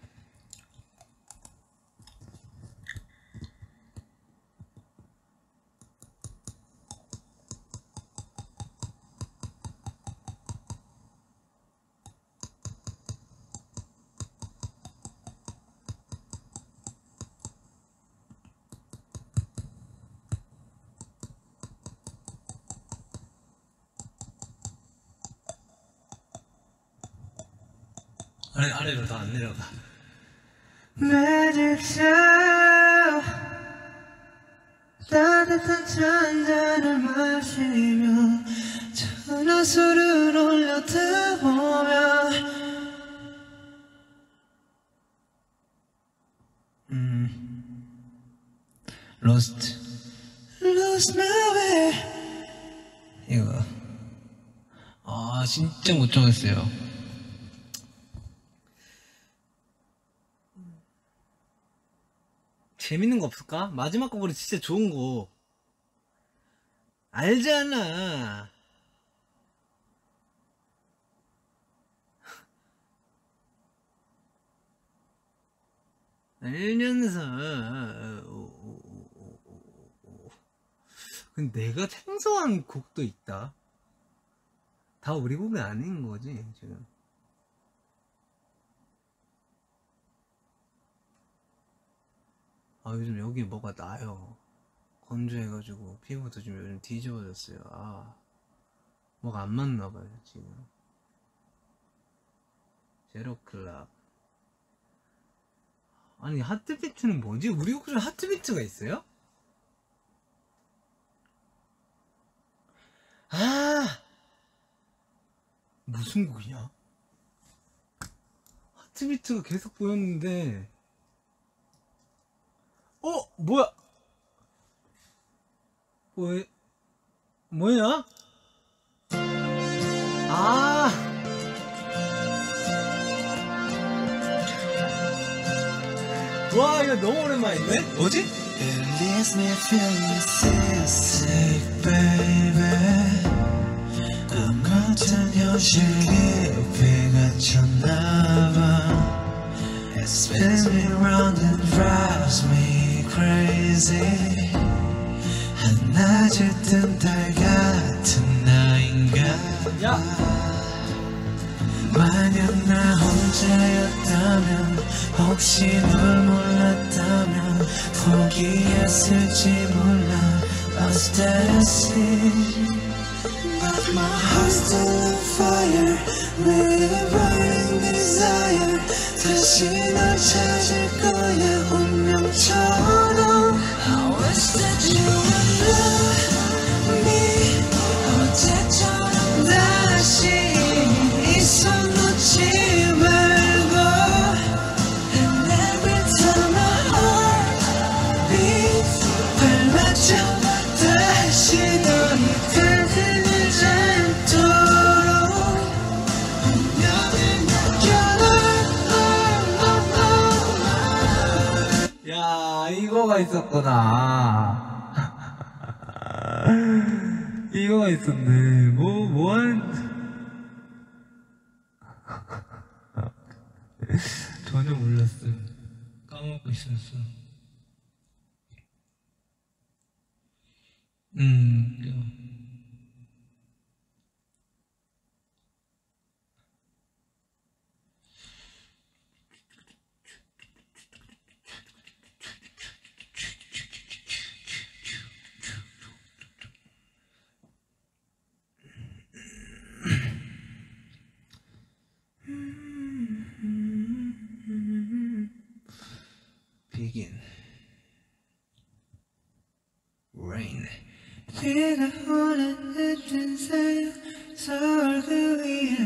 아래로 더 안 내려가. 매직쇼 따뜻한 잔잔을 마시며 전화수를 올렸다 보면 로스트. Lose my way. 이거. 아, 진짜 못 정했어요. 재밌는 거 없을까? 마지막 곡으로 진짜 좋은 거 알잖아. 알면서 근데 내가 생소한 곡도 있다. 다 우리 곡이 아닌 거지 지금. 아 요즘 여기 뭐가 나요. 건조해가지고 피부도 좀 요즘 뒤집어졌어요. 아 뭐가 안 맞나봐요 지금. 제로클럽. 아니 하트비트는 뭐지? 우리 곡 중에 하트비트가 있어요? 아 무슨 곡이냐? 하트비트가 계속 보였는데 뭐야? 뭐야? 아! 와, 이거 너무 오랜만인데? 뭐지? It leaves me feeling sick, baby. 꿈 같은 현실 깊이 갇혔나봐. It spins me round and drives me crazy. 한낮에 뜬 달 같은 나인가. 야! 만약 나 혼자였다면, 혹시 널 몰랐다면 포기했을지 몰라. Lost at sea, but my heart's still on fire with a burning desire. 다시 널 찾을 거야 운명처럼. I wish that you would love me. 어제처럼 다시 이 손 놓지 말고. And every time my heart beats 발맞춰 다시 널 흔들리지 않도록 운명을 맡겨놔. 야, 이거가 있었구나. 이거가 있었네. 전혀 몰랐어요. 까먹고 있었어. Begin. Rain. 비가 오는 듯한 사이 서울 그 위에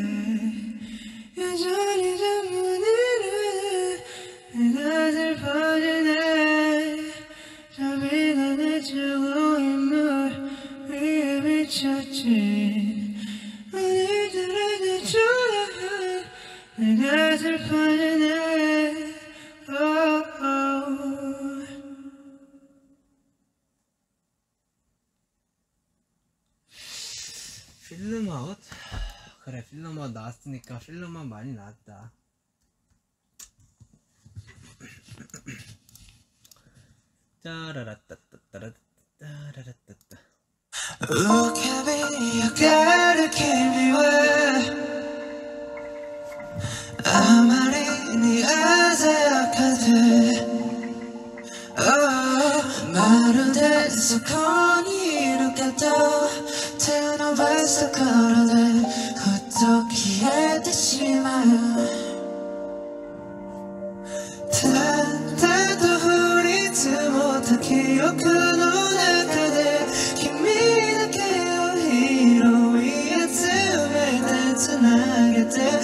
여전히 잠문이네. 내가 슬퍼지네. 저 비가 내주고 인물 위에 비쳤지. 오늘따라 더 초라해. 내가 슬퍼지네. 필름아웃? 그래, 필러만 나왔으니까 필러만 많이 나왔다. 짜라라따따따라따따라따따. Look at me, you gotta keep me away. 아무리 네가 생각하듯 말은 돼서 거니 이렇게도 태어나봐서 걸어대 어떻게 했듯이만 단단도 흐리지 못한 기억은 오늘 그대 힘이 느껴요 히로 위에 틈에 단순하게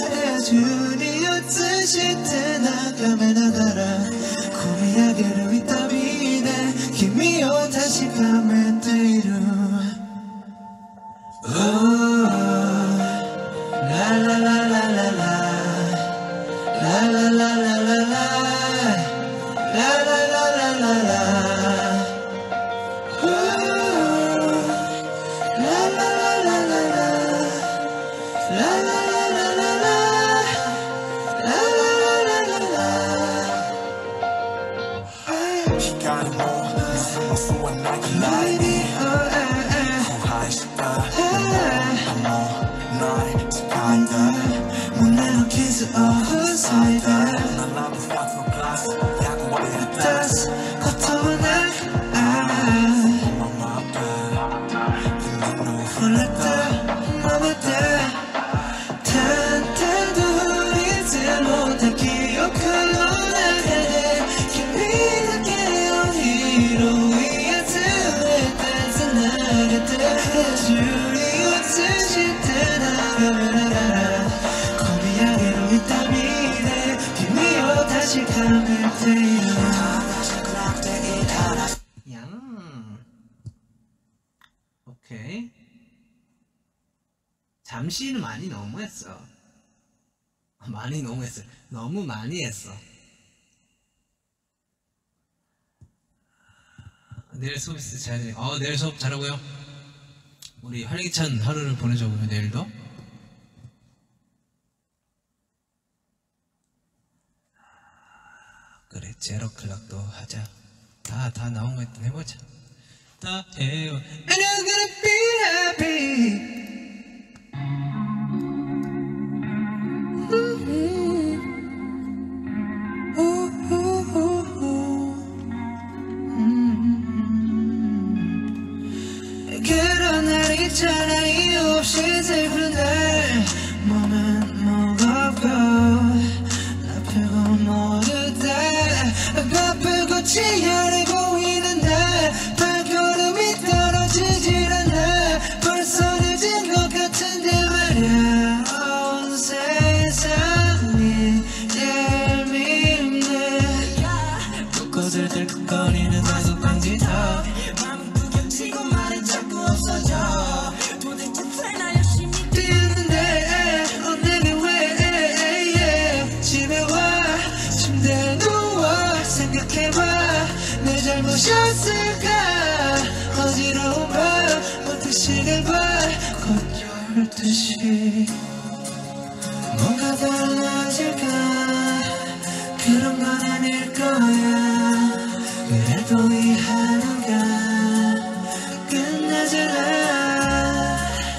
대해주리였듯이 떠나가면 나가라 고미하게로 있다미네 힘이요 다시 가면 뒤로 오케이. 잠시는 많이 너무했어. 많이 너무했어. 너무 많이 했어. 내일 수업 있을 때 잘 돼. 내일 수업 잘하고요. 우리 활기찬 하루를 보내자고요. 내일도. 그래, 제로 클락도 하자. 다 나온 거 일단 해보자. 다 해요. And I'm gonna be happy. 그런 날 있잖아 이유 없이 슬픈 날 몸은 무겁고 아프고 모두 다 바쁘고 치열해 보이는 날 발걸음이 떨어지질 않아 벌써 늦은 것 같은데 말야 온 세상이 얄밉네 꽃을 들컥거리는 어색한 기타 뛰었는데 내게 왜 집에 와 침대에 누워 생각해봐 내 잘못이었을까 어지러운 밤 어떤 시간 봐곧 12시 뭔가 달라질까 그런 건 아닐 거야 그래도 이 하루가 끝나잖아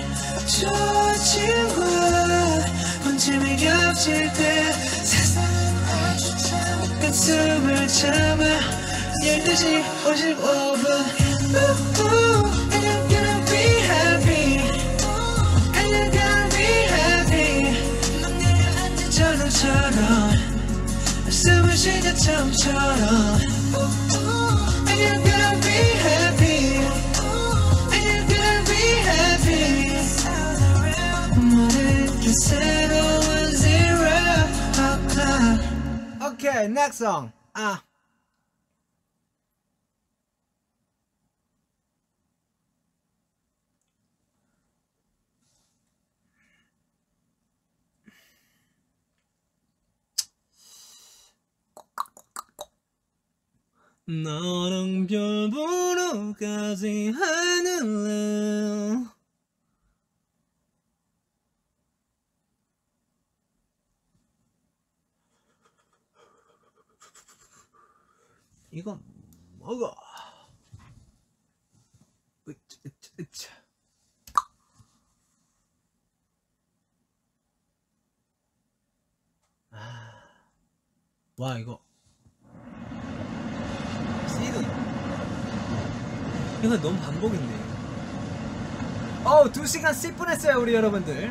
조지와 번짐이 겹칠 때 세상은 아주 잠깐 숨을 참아 12시 55분 And I'm gonna be happy And I'm gonna be happy 막 내려앉은 저녁처럼 숨을 쉬는 처음처럼 And you're gonna be happy And you're gonna be happy 모든 게 새로운 zero o'clock Okay, next song. 너랑 별 보러까지 하늘로 이거 먹어. 으차, 으차, 으차. 와 이거 씨도 이거 너무 반복인데. 2시간 10분 했어요 우리 여러분들.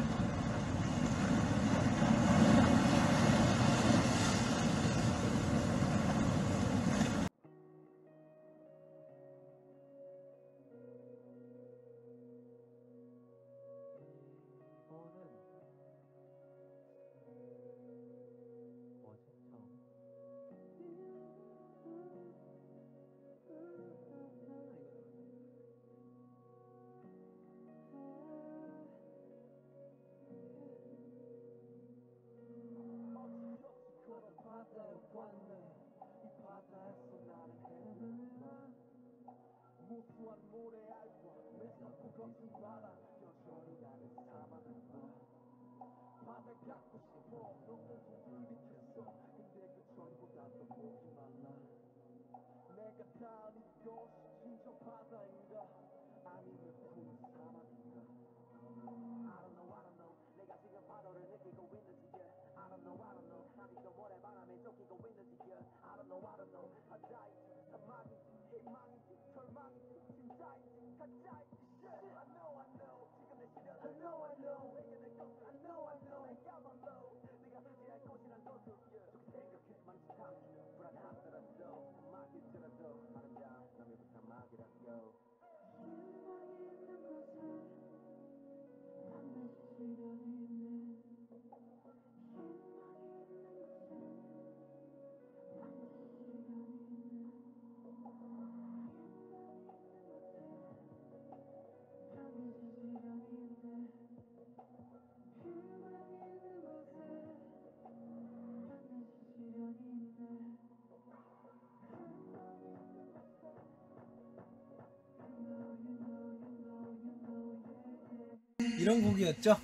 이런 곡이었죠?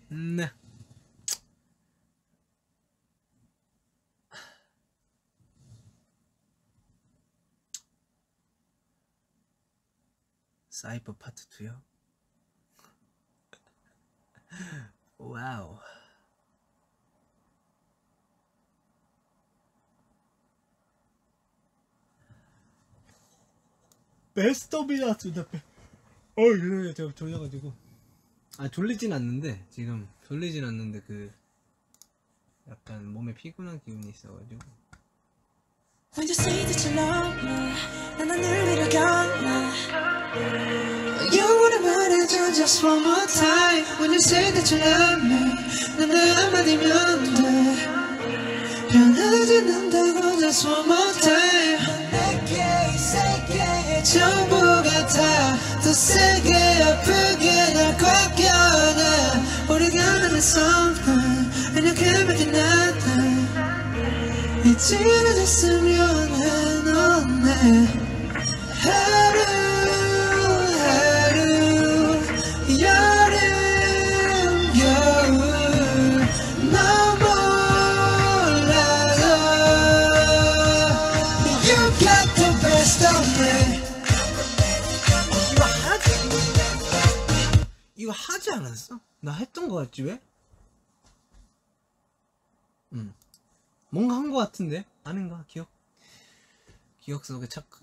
네. 사이버 파트 2요? 와우. 베스트 오브야 투더 베. 이래 제가 졸려가지고. 졸리진 않는데 지금 졸리진 않는데 그 약간 몸에 피곤한 기운이 있어가지고. When you say that you love me, 난 하늘 위로 갈래. 영원히 말해줘 just one more time. When you say that you love me, 난 내 한마디면 돼. 변하지 않는다고 just one more time. 내게 세게 전부 같아. 더 세게 아프게 날 꽉 껴안아. 우리가 하는 something and you can't make it nothing. 이제 늦었으면 해. 넌 내 하루 하루 여름 겨울 너 몰라도 You got the best of me. 이거 하지 않았어? 나 했던 거 같지 왜? 뭔가 한 거 같은데? 아닌가? 기억 속에 착각.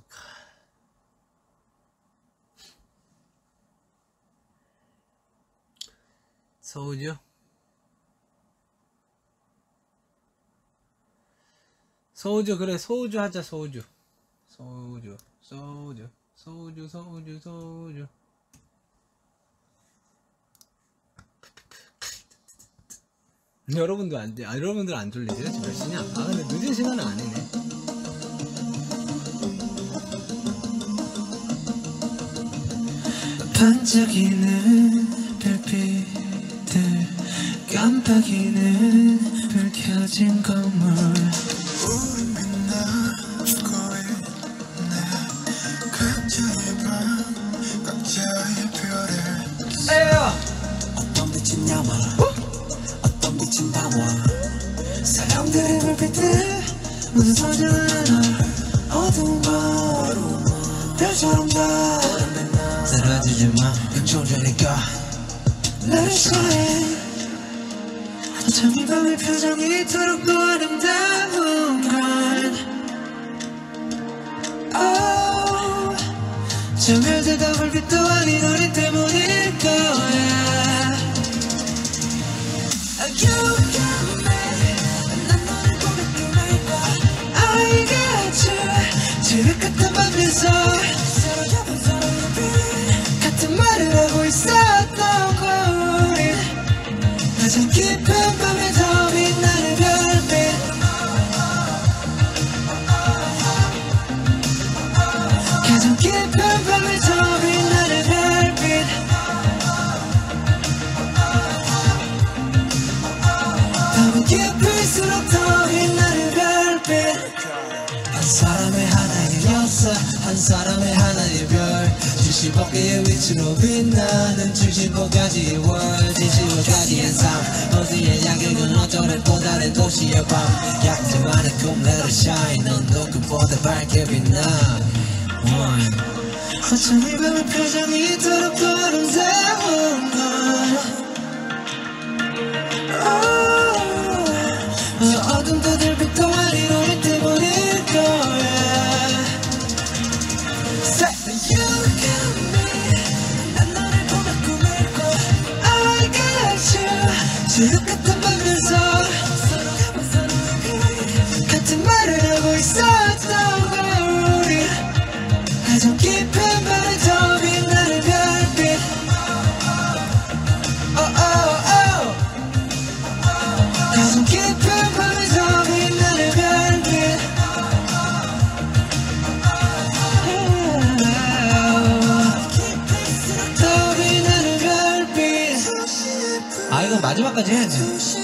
소우주? 소우주 그래 소우주 하자. 소우주 여러분들 여러분들 안 졸리세요? 지금 몇 시냐? 근데 늦은 시간은 아니네. 반짝이는 별빛들 깜빡이는 불 켜진 건물 우린 빛나고 있네 각자의 밤 각자의 별을 에휴! 어떤 빛이 남아 어떤 빛이 나와 사람들의 불빛들 무슨 소중한 널 어두운 밤 별처럼 다 사라지지 마 긍정적이니까 Let it shine 어쩜 이 밤의 표정이 이토록 또 아름다운 건 Oh 저 별들과 불빛도 아닌 우리 때문일 거야 You got me 난 너를 고백해 I got you 지옥 같은 밤에서 서로 잡은 서로의 빛 같은 말을 하고 있었던 우리 가장 깊은 밤에 더 빛나는 별빛 가장 깊은 밤에 더 빛나는 별빛 밤이 깊을수록 더 빛나는 별빛 한 사람의 하나의 역사 한 사람의 하나의 별 75개의 위치로 빛나는 75가지의 월 75가지의 삶 어디에 야경은 어쩌면 또 다른 도시의 밤 약점만의 꿈 let it shine 넌 누구보다 밝게 빛나 어쩜 이 밤의 표정이 이토록 또 아름다운 건 어둠도 들빛도 아닌 우리 때문일 거야 You got me 난 너를 보며 꿈을 꿔 I got you 지옥 같은 밤에서 서로 잡은 서로의 빛 같은 말을 하고 있었던 우리 가장 깊은 밤에 더 빛나는 별빛 Oh oh oh 가장 깊은 밤에 더 빛나는 별빛 더 빛나는 별빛 아 이거 마지막까지 해야지.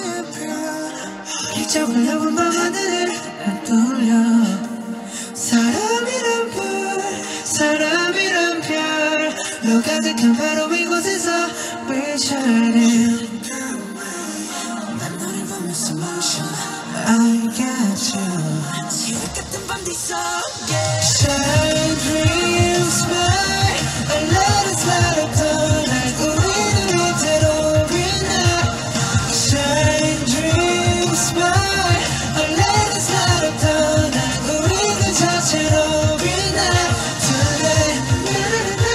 일적을 넘은 밤하늘을 떠올려 사람이란 불 사람이란 별로 가득한 바로 이곳에서 We're shining 난 너를 보면서 motion I got you 지옥 같은 밤 뒤속에 Shine dream smile Let us light up the night 우리는 이대로 빛나 Shine dream smile Let us light up the night 우리 그 자체로 빛나 Today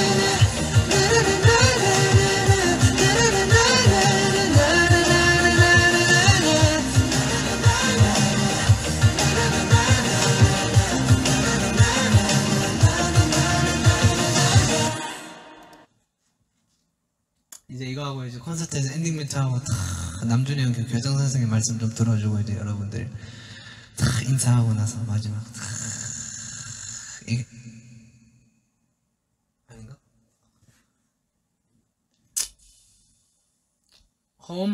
이제 이거 하고 이제 콘서트에서 엔딩 멘트 하고 다 남준이 형 교장 선생님 말씀 좀 들어주고 이제 여러분들 다 인사하고 나서 마지막 다 이게 아닌가? 홈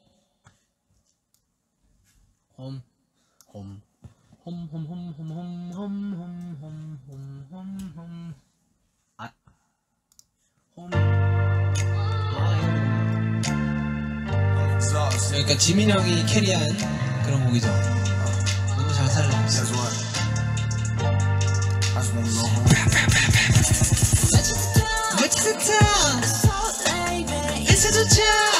아, 홈. 그러니까 지민 형이 캐리한 그런 곡이죠. 너무 잘 살려줬어. 인사조차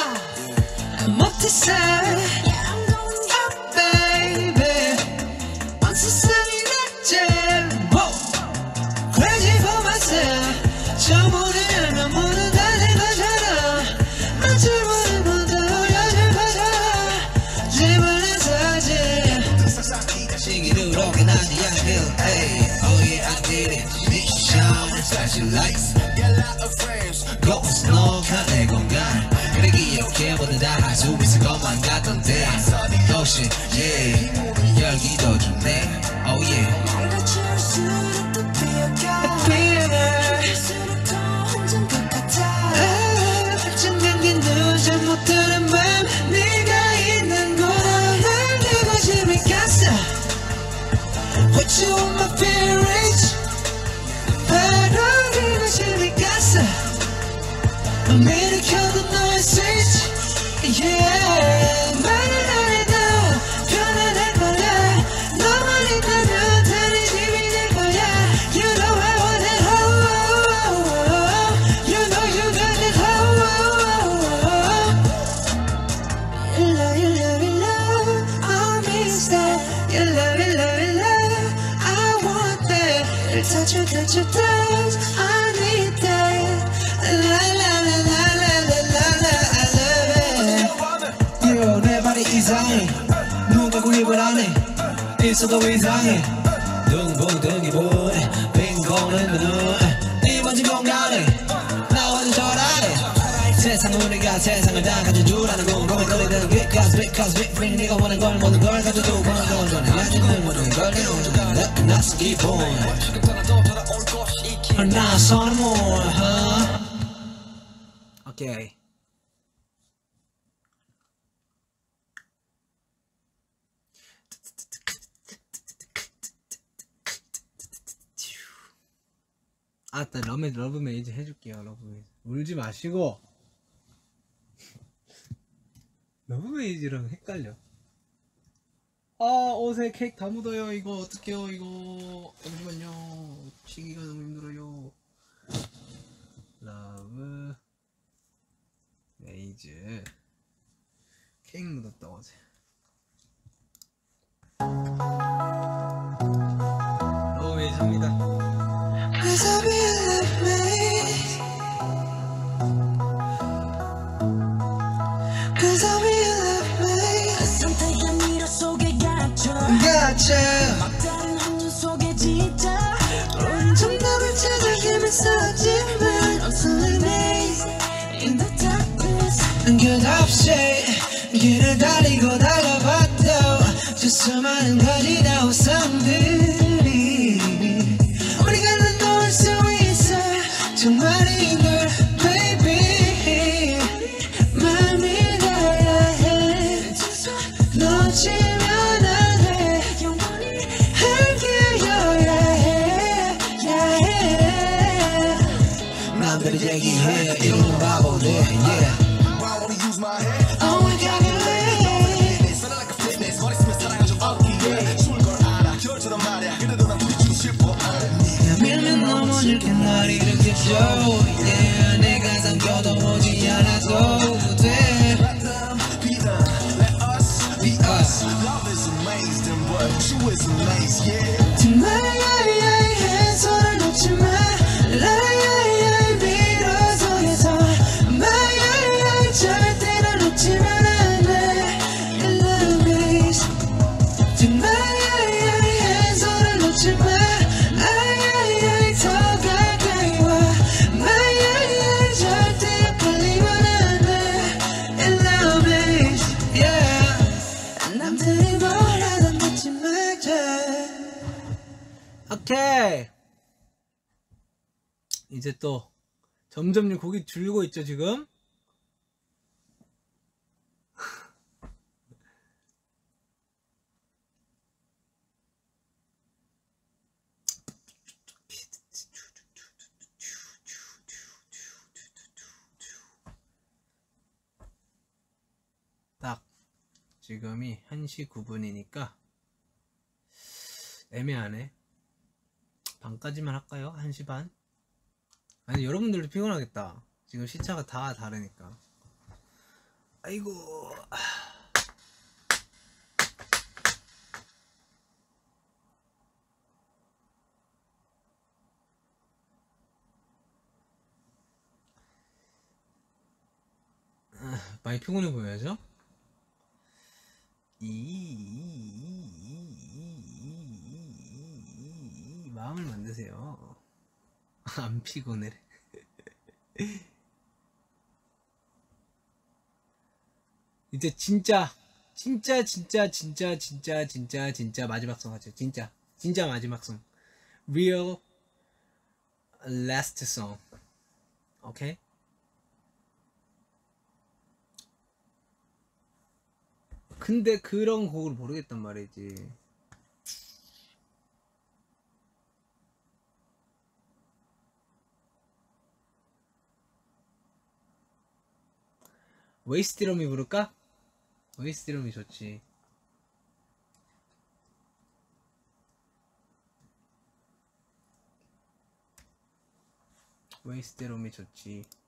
못했어 Oh baby 온 세상이 낫지 Crazy for myself 저번에 알면 모두 다 된 거잖아 마치 모든 모두 올려줄 거잖아 집안에 사지 시기를 오게 나지 않길 Oh yeah I did it Mission flashing lights Ghost no 칸의 공간 그래 기억해 모두 다 할 수 있을 것만 같던데 역시 yeah 열기도 좋네 Oh yeah 내가 지울수록 더 피어가 피어갈수록 더 혼잔 것 같아 한참 감긴 눈잘 못 뜨는 밤 네가 있는 곳 날 내고 집에 갔어 Put you on my feet 바로 그리고 집에 갔어 매일 켜둔 너의 스위치 Yeah 말을 안 해도 편안할 거야 너만 있다면 다른 집이 돼 touch your touch. I need that. La la la la la la la la. I love it. You 내 발이 이상해. 누가 구입을 안 해. 있어도 이상해. 둥붕둥이 보내. 빈 공은 눈. 네 먼지 공간에 나와는 절하해. 세상은 우리가 세상을 다 가진 줄 아는 곰곰이 거리던 because big thing 네가 원하는 걸 모든 걸 가져도 원하는 걸 전에 야지는 모든 걸 내놓은 나스 기본 나서는 more 오케이 아따 러브 메이즈 해줄게요. 러브 메이즈 울지 마시고. 러브 메이즈랑 헷갈려. 아 옷에 케이크 다 묻어요. 이거 어떡해요 이거. 잠시만요. 치기가 너무 힘들어요. 러브 메이즈 케이크 묻었다 어제. 러브 메이즈입니다. Cause I really made. Cause I really made. 선택한 미러 속에 갇혀 Gotcha. 막다른 한눈 속에 진짜 정답을 찾아 헤맸었지만 I'm slowly made In the darkness 끝없이 길을 달리고 나가봤도 저 수많은 가지나 우상들이 우리가 난 놓을 수 있어 정말인 걸 baby 맘을 가야 해 놓치면 안 돼 영원히 함께여야 해 맘대로 얘기해 이런 바보들 yeah Oh we got it 밀면 넘어질게 날 일으켜줘 yeah, 내가 삼켜도 오지 않아도 돼 Be us 정말 손을 놓지 마 미로속에서 절대로 놓치면 안돼 Love is 정말 손을 놓지 마 더 가까이 와 절대 걸리면 안돼 Love is yeah 남들이 뭐라던 듣지 말자 오케이 이제 또 점점 곡이 줄고 있죠 지금 딱 지금이 1시 9분이니까 애매하네. 반까지만 할까요? 1시 반? 아니 여러분들도 피곤하겠다. 지금 시차가 다 다르니까. 아이고 많이 피곤해 보여야죠? 마음을 만드세요. 안 피곤해. 이제 진짜 마지막 송 하죠. 진짜 마지막 송. Real last song. 오케이? 근데 그런 곡을 모르겠단 말이지. 웨이스트럼이 부를까? 웨이스트럼이 좋지. 웨이스트럼이 좋지.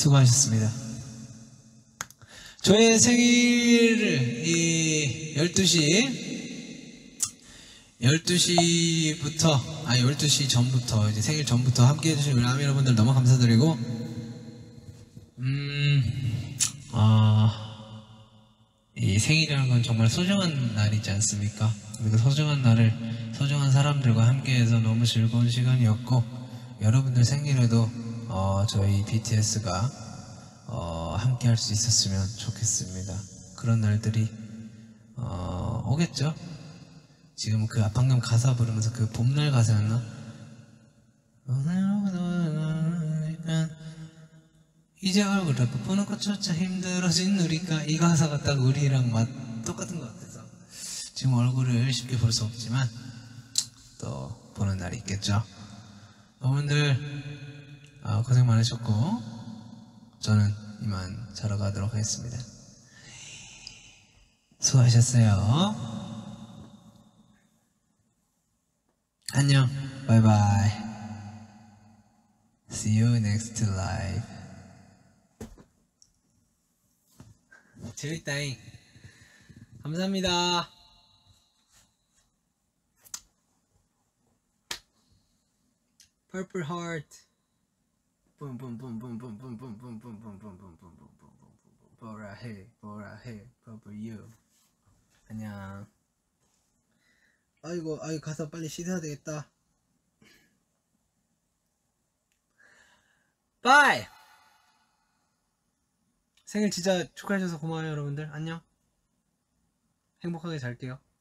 수고하셨습니다. 저의 생일을 이 12시 전부터 이제 생일 전부터 함께 해주신 우리 아미 여러분들 너무 감사드리고 이 생일이라는 건 정말 소중한 날이지 않습니까? 그 소중한 날을 소중한 사람들과 함께해서 너무 즐거운 시간이었고 여러분들 생일에도 저희 BTS가 함께 할 수 있었으면 좋겠습니다. 그런 날들이 오겠죠? 지금 그 방금 가사 부르면서 그 봄날 가사였나? 이제 얼굴을 보는 것조차 힘들어진 우리가 이 가사가 딱 우리랑 똑같은 것 같아서 지금 얼굴을 쉽게 볼 수 없지만 또 보는 날이 있겠죠. 여러분들 고생 많으셨고 저는 이만 자러 가도록 하겠습니다. 수고하셨어요. 안녕. 바이바이. See you next live. 재밌다잉. 감사합니다. Purple Heart. 보라해 Purple You. 안녕. 아이고 가서 빨리 씻어야 되겠다. 바이. 생일 진짜 축하해줘서 고마워요 여러분들. 안녕. 행복하게 잘게요.